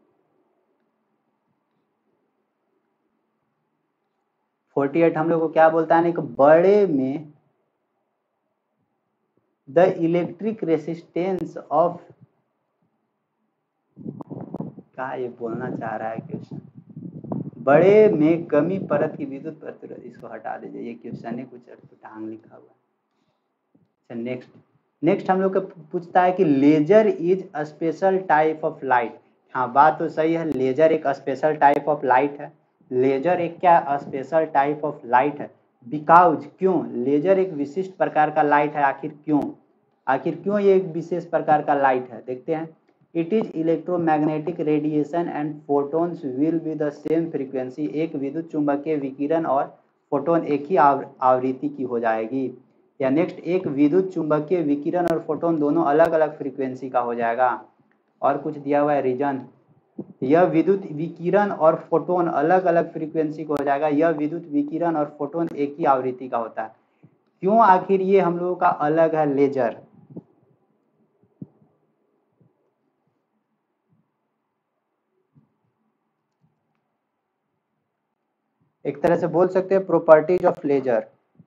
forty eight हम लोग को क्या बोलता है ना कि बड़े में द इलेक्ट्रिक रेसिस्टेंस ऑफ, क्या ये बोलना चाह रहा है क्वेश्चन, बड़े में कमी परत की विद्युत प्रतिरोध, इसको हटा दीजिए, ये क्वेश्चन है कुछ टांग लिखा हुआ है। नेक्स्ट नेक्स्ट हम लोग को पूछता है कि laser is a special type of light. हाँ बात तो सही है, लेजर एक स्पेशल टाइप ऑफ लाइट है। लेजर एक क्या स्पेशल टाइप ऑफ लाइट है, बिकॉज क्यों, लेजर एक विशिष्ट प्रकार का लाइट है, आखिर क्यों, आखिर क्यों ये एक विशेष प्रकार का लाइट है, देखते हैं। It is electromagnetic radiation and photons will be the same frequency, एक विद्युत चुंबकीय विकिरण और फोटोन एक ही आव, आवृत्ति की हो जाएगी। या नेक्स्ट, एक विद्युत चुंबकीय विकिरण और फोटोन दोनों अलग अलग फ्रीक्वेंसी का हो जाएगा। और कुछ दिया हुआ है रीजन, यह विद्युत विकिरण और फोटोन अलग अलग फ्रीक्वेंसी का हो जाएगा, यह विद्युत विकिरण और फोटोन एक ही आवृत्ति का होता है। क्यों आखिर ये हम लोगों का अलग है लेजर, एक तरह से बोल सकते हैं प्रॉपर्टीज ऑफ लेजर।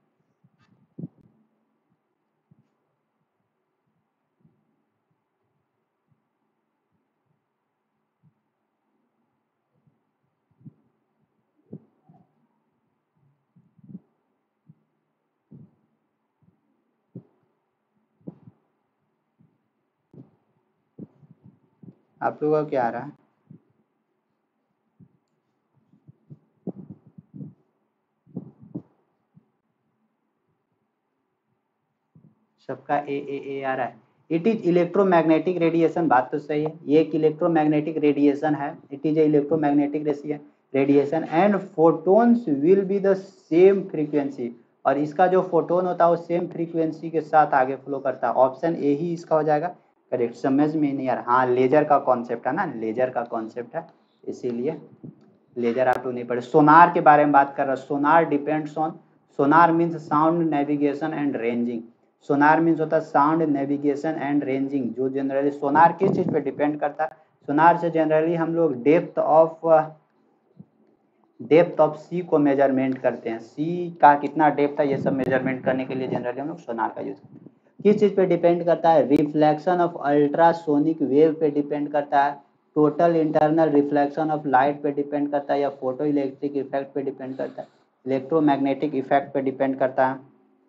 आप लोगों का क्या आ रहा है, सबका ए ए ए आ रहा है। इट इज इलेक्ट्रोमैग्नेटिक रेडिएशन, बात तो सही है, ये एक इलेक्ट्रोमैग्नेटिक रेडिएशन है, it is electromagnetic radiation and photons will be the same frequency, और इसका जो फोटोन होता है वो सेम फ्रीक्वेंसी के साथ आगे फ्लो करता है। ऑप्शन ए ही इसका हो जाएगा करेक्ट। समझ में नहीं आ रहा, हाँ लेजर का कॉन्सेप्ट है ना, लेजर का कॉन्सेप्ट है, इसीलिए लेजर आप लोग नहीं पढ़े। सोनार के बारे में बात कर रहा है, sonar depends on, sonar means sound navigation and ranging, sonar means होता है साउंड नेविगेशन एंड रेंजिंग। जो जनरली सोनार किस चीज़ पे डिपेंड करता है, सोनार से जनरली हम लोग depth of depth of sea को मेजरमेंट करते हैं, सी का कितना डेप्थ है ये सब मेजरमेंट करने के लिए जनरली हम लोग सोनार का यूज करते हैं। किस चीज़ पे डिपेंड करता है, रिफ्लेक्शन ऑफ अल्ट्रासोनिक वेव पे डिपेंड करता है, total internal reflection of light पे डिपेंड करता है, या फोटो इलेक्ट्रिक इफेक्ट पे डिपेंड करता है, इलेक्ट्रोमैग्नेटिक इफेक्ट पे डिपेंड करता है।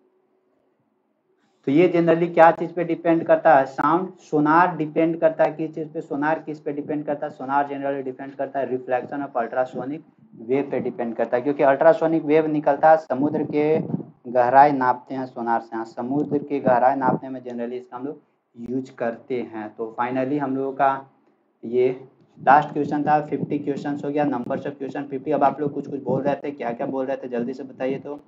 तो ये जनरली क्या चीज़ पे डिपेंड करता है, साउंड। सोनार डिपेंड करता है किस चीज़ पे, सोनार किस पे डिपेंड करता है, सोनार जनरली डिपेंड करता है रिफ्लेक्शन ऑफ अल्ट्रासोनिक वेव पे डिपेंड करता है, क्योंकि अल्ट्रासोनिक वेव निकलता है समुद्र के गहराई नापते हैं सोनार से, हाँ समुद्र की गहराई नापने में जनरली इसका हम लोग यूज करते हैं। तो फाइनली हम लोगों का ये लास्ट क्वेश्चन था, फिफ्टी क्वेश्चन हो गया, नंबर ऑफ क्वेश्चन फिफ्टी। अब आप लोग कुछ कुछ बोल रहे थे, क्या क्या बोल रहे थे जल्दी से बताइए तो।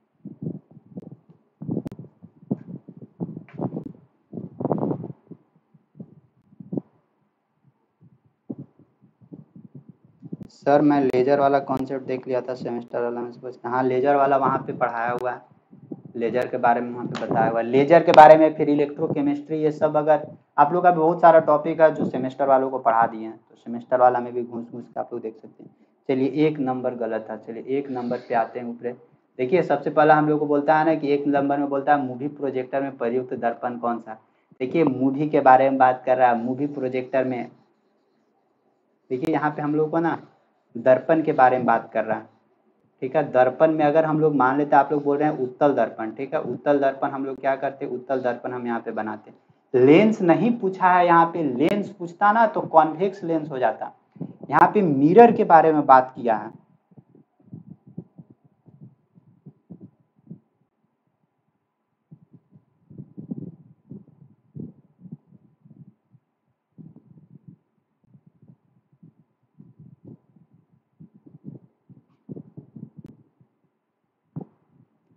सर मैं लेजर वाला कॉन्सेप्ट देख लिया था सेमेस्टर वाला में, समझ, हाँ लेजर वाला वहाँ पे पढ़ाया हुआ है, लेजर के बारे में वहाँ पे बताया हुआ है, लेजर के बारे में, फिर इलेक्ट्रोकेमिस्ट्री, ये सब अगर आप लोग का बहुत सारा टॉपिक है जो सेमेस्टर वालों को पढ़ा दिए हैं, तो सेमेस्टर वाला में भी घूस घूस के आप लोग देख सकते हैं। चलिए एक नंबर गलत था, चलिए एक नंबर पे आते हैं ऊपर। देखिए सबसे पहला हम लोग को बोलता है ना कि एक नंबर में बोलता है मूवी प्रोजेक्टर में प्रयुक्त दर्पण कौन सा। देखिए मूवी के बारे में बात कर रहा है, मूवी प्रोजेक्टर में देखिए यहाँ पे हम लोग को ना दर्पण के बारे में बात कर रहा है, ठीक है। दर्पण में अगर हम लोग मान लेते हैं, आप लोग बोल रहे हैं उत्तल दर्पण, ठीक है, उत्तल दर्पण हम लोग क्या करते हैं, उत्तल दर्पण हम यहाँ पे बनाते हैं। लेंस नहीं पूछा है यहाँ पे, लेंस पूछता ना तो कॉन्वेक्स लेंस हो जाता, यहाँ पे मिरर के बारे में बात किया है।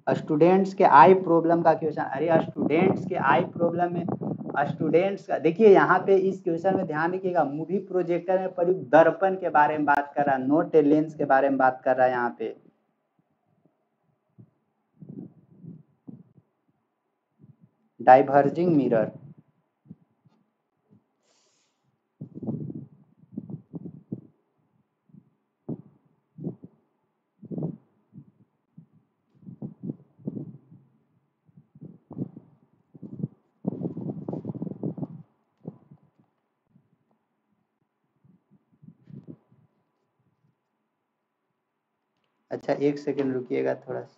स्टूडेंट्स के आई प्रॉब्लम का क्वेश्चन, अरे स्टूडेंट्स के आई प्रॉब्लम में स्टूडेंट्स का देखिए यहाँ पे इस क्वेश्चन में ध्यान रखिएगा, मूवी प्रोजेक्टर में प्रयुक्त दर्पण के बारे में बात कर रहा है, नोट लेंस के बारे में बात कर रहा है यहाँ पे। डाइवर्जिंग मिरर, अच्छा एक सेकंड रुकिएगा थोड़ा सा।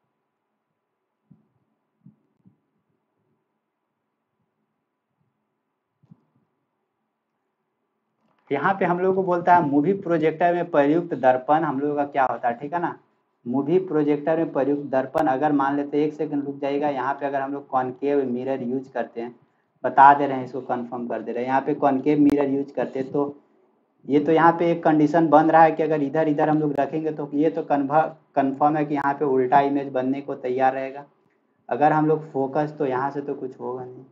यहाँ पे हम लोग को बोलता है मूवी प्रोजेक्टर में प्रयुक्त दर्पण हम लोगों का क्या होता है, ठीक है ना। मूवी प्रोजेक्टर में प्रयुक्त दर्पण, अगर मान लेते एक सेकंड रुक जाइएगा, यहाँ पे अगर हम लोग कॉनकेव मिरर यूज करते हैं, बता दे रहे हैं इसको, कंफर्म कर दे रहे हैं, यहाँ पे कॉनकेव मिरर यूज करते हैं तो ये तो यहाँ पे एक कंडीशन बन रहा है कि अगर इधर इधर हम लोग रखेंगे तो ये तो कन्फर्म है कि यहाँ पे उल्टा इमेज बनने को तैयार रहेगा। अगर हम लोग फोकस, तो यहाँ से तो कुछ होगा नहीं।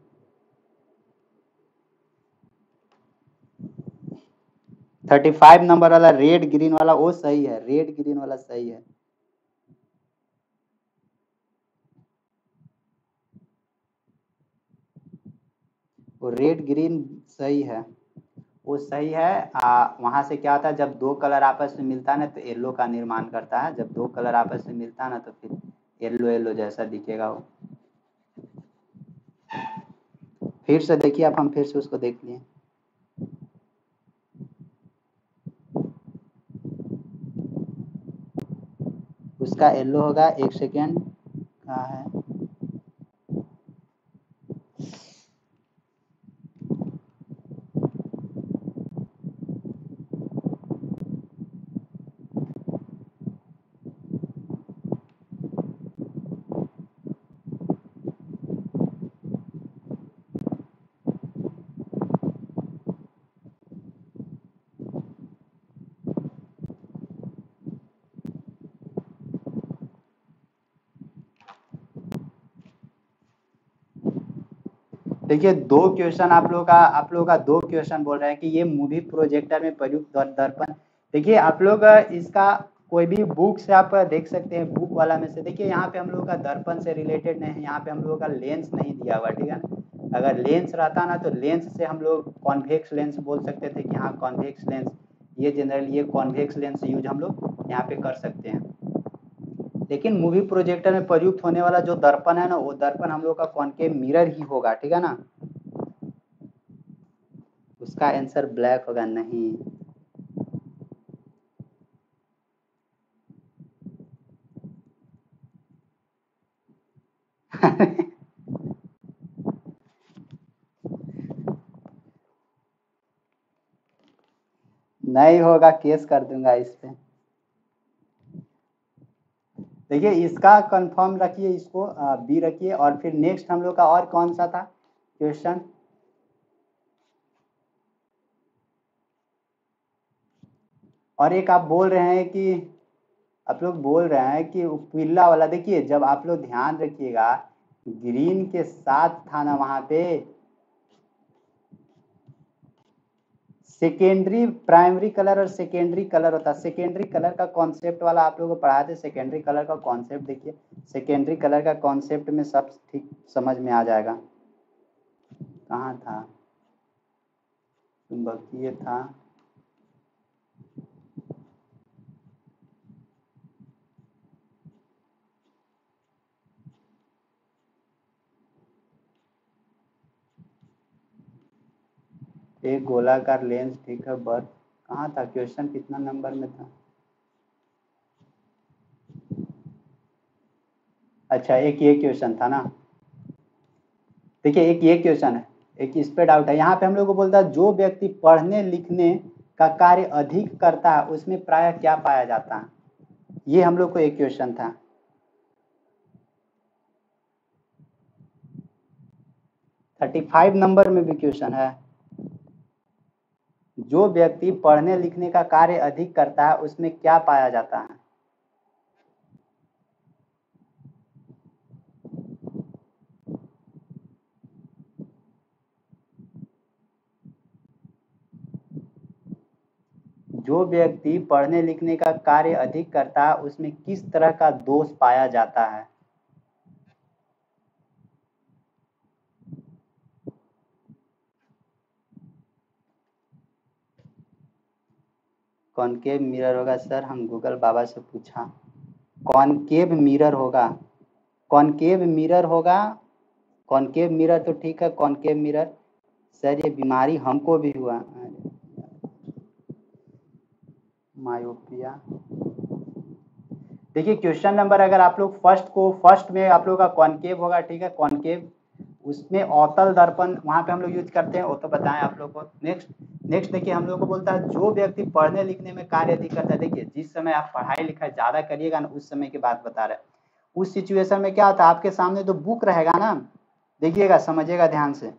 थर्टी फाइव नंबर वाला रेड ग्रीन वाला वो सही है, रेड ग्रीन वाला सही है। वो रेड ग्रीन सही है, वो सही है। आ, वहां से क्या होता है, जब दो कलर आपस में मिलता है ना तो येलो का निर्माण करता है, जब दो कलर आपस में मिलता है ना तो फिर येलो येलो जैसा दिखेगा वो। फिर से देखिए आप, हम फिर से उसको देख लिए। उसका येलो होगा, एक सेकेंड कहाँ है, देखिए दो क्वेश्चन आप लोगों का आप लोगों का दो क्वेश्चन बोल रहे हैं कि ये मूवी प्रोजेक्टर में प्रयुक्त दर- दर्पण। देखिए आप लोग इसका कोई भी बुक से आप देख सकते हैं, बुक वाला में से देखिए, यहाँ पे हम लोगों का दर्पण से रिलेटेड नहीं है, यहाँ पे हम लोगों का लेंस नहीं दिया हुआ, ठीक है ना। अगर लेंस रहता ना तो लेंस से हम लोग कॉन्वेक्स लेंस बोल सकते थे कि हाँ कॉन्वेक्स लेंस, ये जनरली ये कॉन्वेक्स लेंस यूज हम लोग यहाँ पे कर सकते हैं। लेकिन मूवी प्रोजेक्टर में प्रयुक्त होने वाला जो दर्पण है ना, वो दर्पण हम लोग का कॉनकेव मिरर ही होगा, ठीक है ना। उसका आंसर ब्लैक होगा, नहीं। नहीं होगा, केस कर दूंगा इस पे। देखिए इसका कंफर्म रखिए, इसको बी रखिए, और फिर नेक्स्ट हम लोग का और कौन सा था क्वेश्चन। और एक आप बोल रहे हैं कि आप लोग बोल रहे हैं कि वो पीला वाला, देखिए जब आप लोग ध्यान रखिएगा, ग्रीन के साथ था ना वहां पे सेकेंडरी प्राइमरी कलर और सेकेंडरी कलर होता है। सेकेंडरी कलर का कॉन्सेप्ट वाला आप लोगों को पढ़ा थे, सेकेंडरी कलर का कॉन्सेप्ट देखिए, सेकेंडरी कलर का कॉन्सेप्ट में सब ठीक समझ में आ जाएगा। कहाँ था, चुंबकीय था, एक गोलाकार लेंस, ठीक है, बट कहाँ था क्वेश्चन, कितना नंबर में था। अच्छा एक ये क्वेश्चन था ना, देखिए एक ये क्वेश्चन है, एक इस पे डाउट है। यहाँ पे हम लोग को बोलता है जो व्यक्ति पढ़ने लिखने का कार्य अधिक करता है उसमें प्रायः क्या पाया जाता है, ये हम लोग को एक क्वेश्चन था। थर्टी फाइव नंबर में भी क्वेश्चन है, जो व्यक्ति पढ़ने लिखने का कार्य अधिक करता है उसमें क्या पाया जाता है। जो व्यक्ति पढ़ने लिखने का कार्य अधिक करता है उसमें किस तरह का दोष पाया जाता है? कॉनकेव मिरर होगा सर, हम गूगल बाबा से पूछा। कॉनकेव मिरर होगा, कॉनकेव मिरर होगा, कॉनकेव मिरर तो ठीक है, कॉनकेव मिरर। सर ये बीमारी हमको भी हुआ, मायोपिया। देखिए क्वेश्चन नंबर, अगर आप लोग फर्स्ट को फर्स्ट में आप लोग का कॉनकेव होगा, ठीक है, कॉनकेव, उसमें अवतल दर्पण वहां पे हम लोग यूज करते हैं, वो तो बताएं आप लोग को। नेक्स्ट नेक्स्ट देखिए हम लोग को बोलता है जो व्यक्ति पढ़ने लिखने में कार्य अधिक करता है। देखिए जिस समय आप पढ़ाई लिखाई ज्यादा करिएगा ना, उस समय की बात बता रहे हैं। उस सिचुएशन में क्या होता है, आपके सामने तो बुक रहेगा ना, देखिएगा समझिएगा ध्यान से।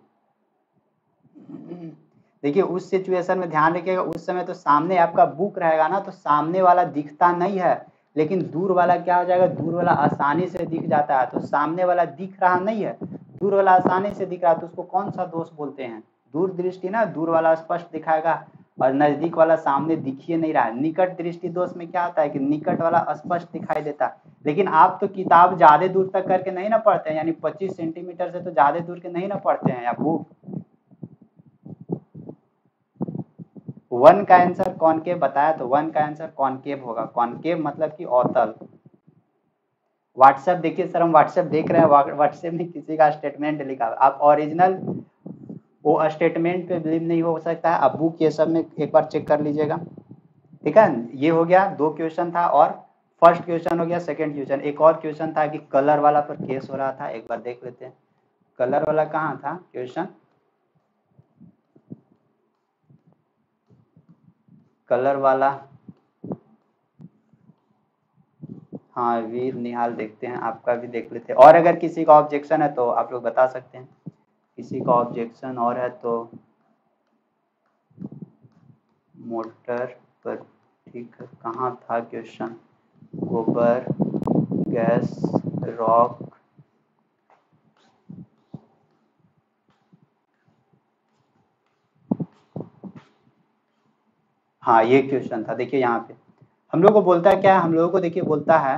देखिए उस सिचुएशन में ध्यान रखिएगा, उस समय तो सामने आपका बुक रहेगा ना, तो सामने वाला दिखता नहीं है, लेकिन दूर वाला क्या हो जाएगा, दूर वाला आसानी से दिख जाता है। तो सामने वाला दिख रहा नहीं है, दूर वाला आसानी से दिख रहा है, तो उसको कौन सा दोष बोलते हैं? दूर दृष्टि ना, दूर वाला स्पष्ट दिखाएगा और नजदीक वाला सामने दिखिए नहीं रहा है। निकट दृष्टि दोष में क्या होता है कि निकट वाला स्पष्ट दिखाई देता है। लेकिन आप तो किताब ज्यादा दूर तक करके नहीं ना पढ़ते हैं, यानी पच्चीस सेंटीमीटर से तो ज्यादा दूर के नहीं ना पढ़ते हैं आप बुक। वन का आंसर कॉनकेव बताया, तो वन का आंसर कॉनकेव होगा। कॉनकेव मतलब कि अवतल। व्हाट्सएप देखिए सर, हम व्हाट्सएप देख रहे हैं, व्हाट्सएप में किसी का स्टेटमेंट लिखा, आप ओरिजिनल वो स्टेटमेंट पे बिलीव नहीं हो सकता है, आप बुक ये सब में एक बार चेक कर लीजिएगा, ठीक है। ये हो गया, दो क्वेश्चन था, और फर्स्ट क्वेश्चन हो गया। सेकंड क्वेश्चन, एक और क्वेश्चन था कि कलर वाला पर केस हो रहा था, एक बार देख लेते हैं। कलर वाला कहाँ था क्वेश्चन? कलर वाला, हाँ वीर निहाल, देखते हैं आपका भी देख लेते हैं। और अगर किसी का ऑब्जेक्शन है तो आप लोग बता सकते हैं, किसी का ऑब्जेक्शन और है तो। मोटर पर, ठीक है, कहाँ था क्वेश्चन? गोबर, गैस, रॉक, हाँ ये क्वेश्चन था। देखिए यहाँ पे हम लोग को बोलता है क्या, हम लोगों को देखिए बोलता है,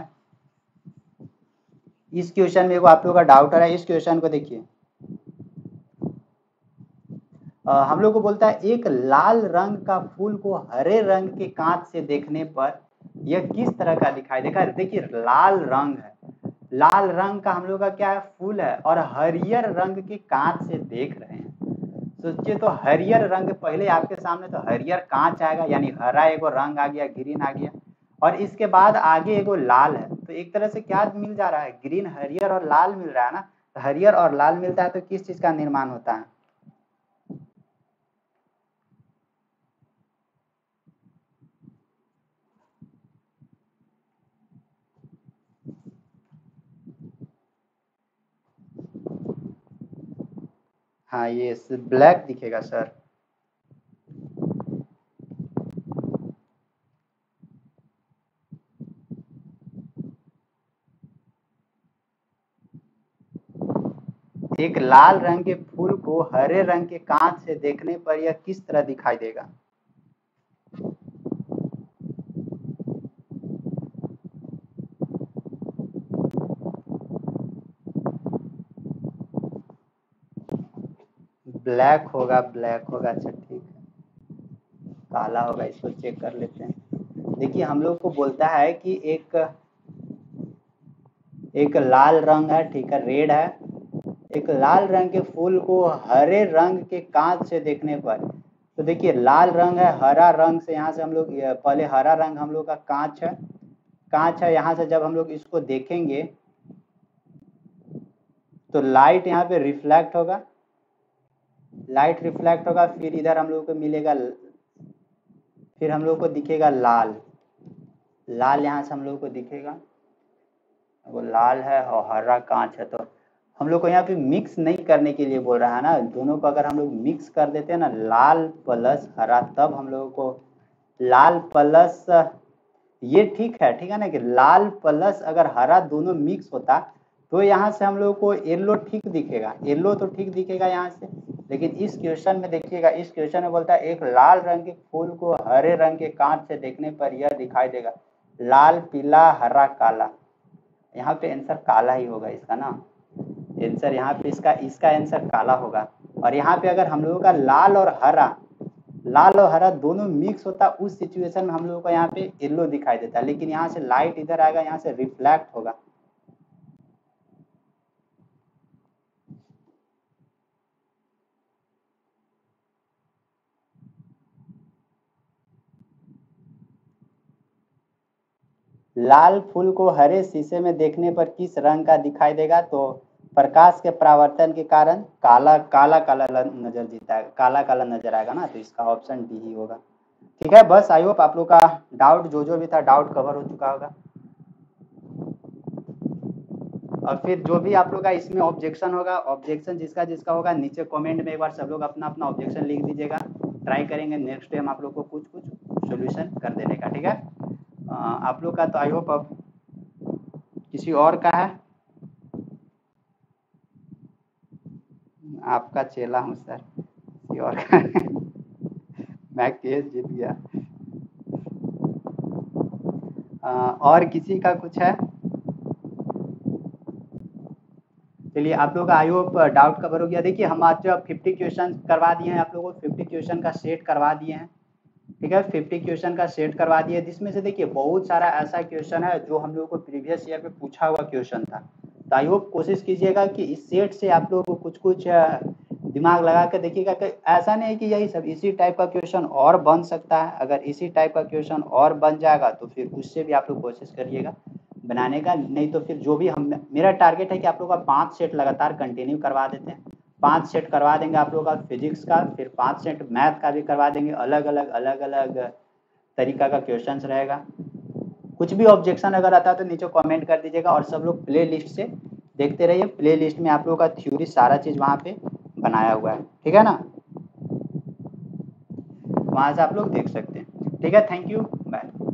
इस क्वेश्चन में आप लोगों का डाउट आ रहा है, इस क्वेश्चन को देखिए। हम लोग को बोलता है एक लाल रंग का फूल को हरे रंग के कांच से देखने पर यह किस तरह का दिखाई देगा। देखिए लाल रंग है, लाल रंग का हम लोग का क्या है, फूल है, और हरियर रंग के कांच से देख रहे हैं। सोचिए तो हरियर रंग, पहले आपके सामने तो हरियर कांच आएगा, यानी हरा एगो रंग आ गया, ग्रीन आ गया, और इसके बाद आगे एगो लाल है, तो एक तरह से क्या मिल जा रहा है, ग्रीन, हरियर और लाल मिल रहा है ना। तो हरियर और लाल मिलता है तो किस चीज का निर्माण होता है? हाँ ये ब्लैक दिखेगा सर। एक लाल रंग के फूल को हरे रंग के कांच से देखने पर यह किस तरह दिखाई देगा? ब्लैक होगा, ब्लैक होगा, अच्छा ठीक है, काला होगा, इसको चेक कर लेते हैं। देखिए हम लोग को बोलता है कि एक एक लाल रंग है, ठीक है, रेड है, एक लाल रंग के फूल को हरे रंग के कांच से देखने पर, तो देखिए लाल रंग है, हरा रंग से यहाँ से हम लोग, पहले हरा रंग हम लोग का कांच है, कांच है, यहाँ से जब हम लोग इसको देखेंगे तो लाइट यहाँ पे रिफ्लेक्ट होगा, लाइट रिफ्लेक्ट होगा, फिर इधर हम लोग को मिलेगा, फिर हम लोग को दिखेगा लाल, लाल यहाँ से हम लोग को दिखेगा, वो लाल है और हरा कांच है। तो हम लोग को यहाँ पे मिक्स नहीं करने के लिए बोल रहा है ना, दोनों को अगर हम लोग मिक्स कर देते हैं ना, लाल प्लस हरा, तब हम लोगों को लाल प्लस, ये ठीक है, ठीक है ना, कि लाल प्लस अगर हरा दोनों मिक्स होता तो यहाँ से हम लोग को येलो ठीक दिखेगा, येलो तो ठीक दिखेगा यहाँ से, लेकिन इस क्वेश्चन में देखिएगा, इस क्वेश्चन में बोलता है एक लाल रंग के फूल को हरे रंग के कांच से देखने पर यह दिखाई देगा, लाल पीला हरा काला। यहाँ पे आंसर काला ही होगा इसका ना, आंसर यहाँ पे इसका इसका आंसर काला होगा। और यहाँ पे अगर हम लोगों का लाल और हरा, लाल और हरा दोनों मिक्स होता उस सिचुएशन में हम लोगों को यहाँ पे येलो दिखाई देता, लेकिन यहाँ से लाइट इधर आएगा, यहाँ से रिफ्लेक्ट होगा। लाल फूल को हरे शीशे में देखने पर किस रंग का दिखाई देगा, तो प्रकाश के परावर्तन के कारण काला काला काला नजर जीता है, काला काला नजर आएगा ना, तो इसका ऑप्शन डी ही होगा। ठीक है, बस आई होप आप लोग का डाउट जो जो भी था डाउट कवर हो चुका होगा। और फिर जो भी आप लोग का इसमें ऑब्जेक्शन होगा, ऑब्जेक्शन जिसका जिसका होगा नीचे कमेंट में एक बार सब लोग अपना अपना ऑब्जेक्शन लिख दीजिएगा। ट्राई करेंगे नेक्स्ट टाइम आप लोग को कुछ कुछ सोल्यूशन कर देने का। ठीक है, आप लोग का तो आई होप अब किसी और का है, आपका चेला हूँ सर, किसी और का मैं केस जीत गया। आ, और किसी का कुछ है? चलिए आप लोग का आई होप डाउट कवर हो गया। देखिए हम आज जो फिफ्टी क्वेश्चन करवा दिए हैं आप लोगों को, फिफ्टी क्वेश्चन का सेट करवा दिए हैं। ठीक है, फिफ्टी क्वेश्चन का सेट करवा दिए, जिसमें से देखिए बहुत सारा ऐसा क्वेश्चन है जो हम लोगों को प्रीवियस ईयर में पूछा हुआ क्वेश्चन था। तो आई होप कोशिश कीजिएगा कि इस सेट से आप लोगों को कुछ कुछ दिमाग लगा कर देखिएगा कि ऐसा नहीं है कि यही सब, इसी टाइप का क्वेश्चन और बन सकता है। अगर इसी टाइप का क्वेश्चन और बन जाएगा तो फिर उससे भी आप लोग कोशिश करिएगा बनाने का। नहीं तो फिर जो भी हम, मेरा टारगेट है कि आप लोग का पाँच सेट लगातार कंटिन्यू करवा देते हैं। पांच सेट करवा देंगे आप लोग का फिजिक्स का, फिर पांच सेट मैथ का भी करवा देंगे। अलग अलग अलग अलग तरीका का क्वेश्चंस रहेगा। कुछ भी ऑब्जेक्शन अगर आता है तो नीचे कमेंट कर दीजिएगा। और सब लोग प्ले लिस्ट से देखते रहिए, प्ले लिस्ट में आप लोग का थ्योरी सारा चीज़ वहाँ पे बनाया हुआ है। ठीक है ना, वहाँ से आप लोग देख सकते हैं। ठीक है, थैंक यू, बाय।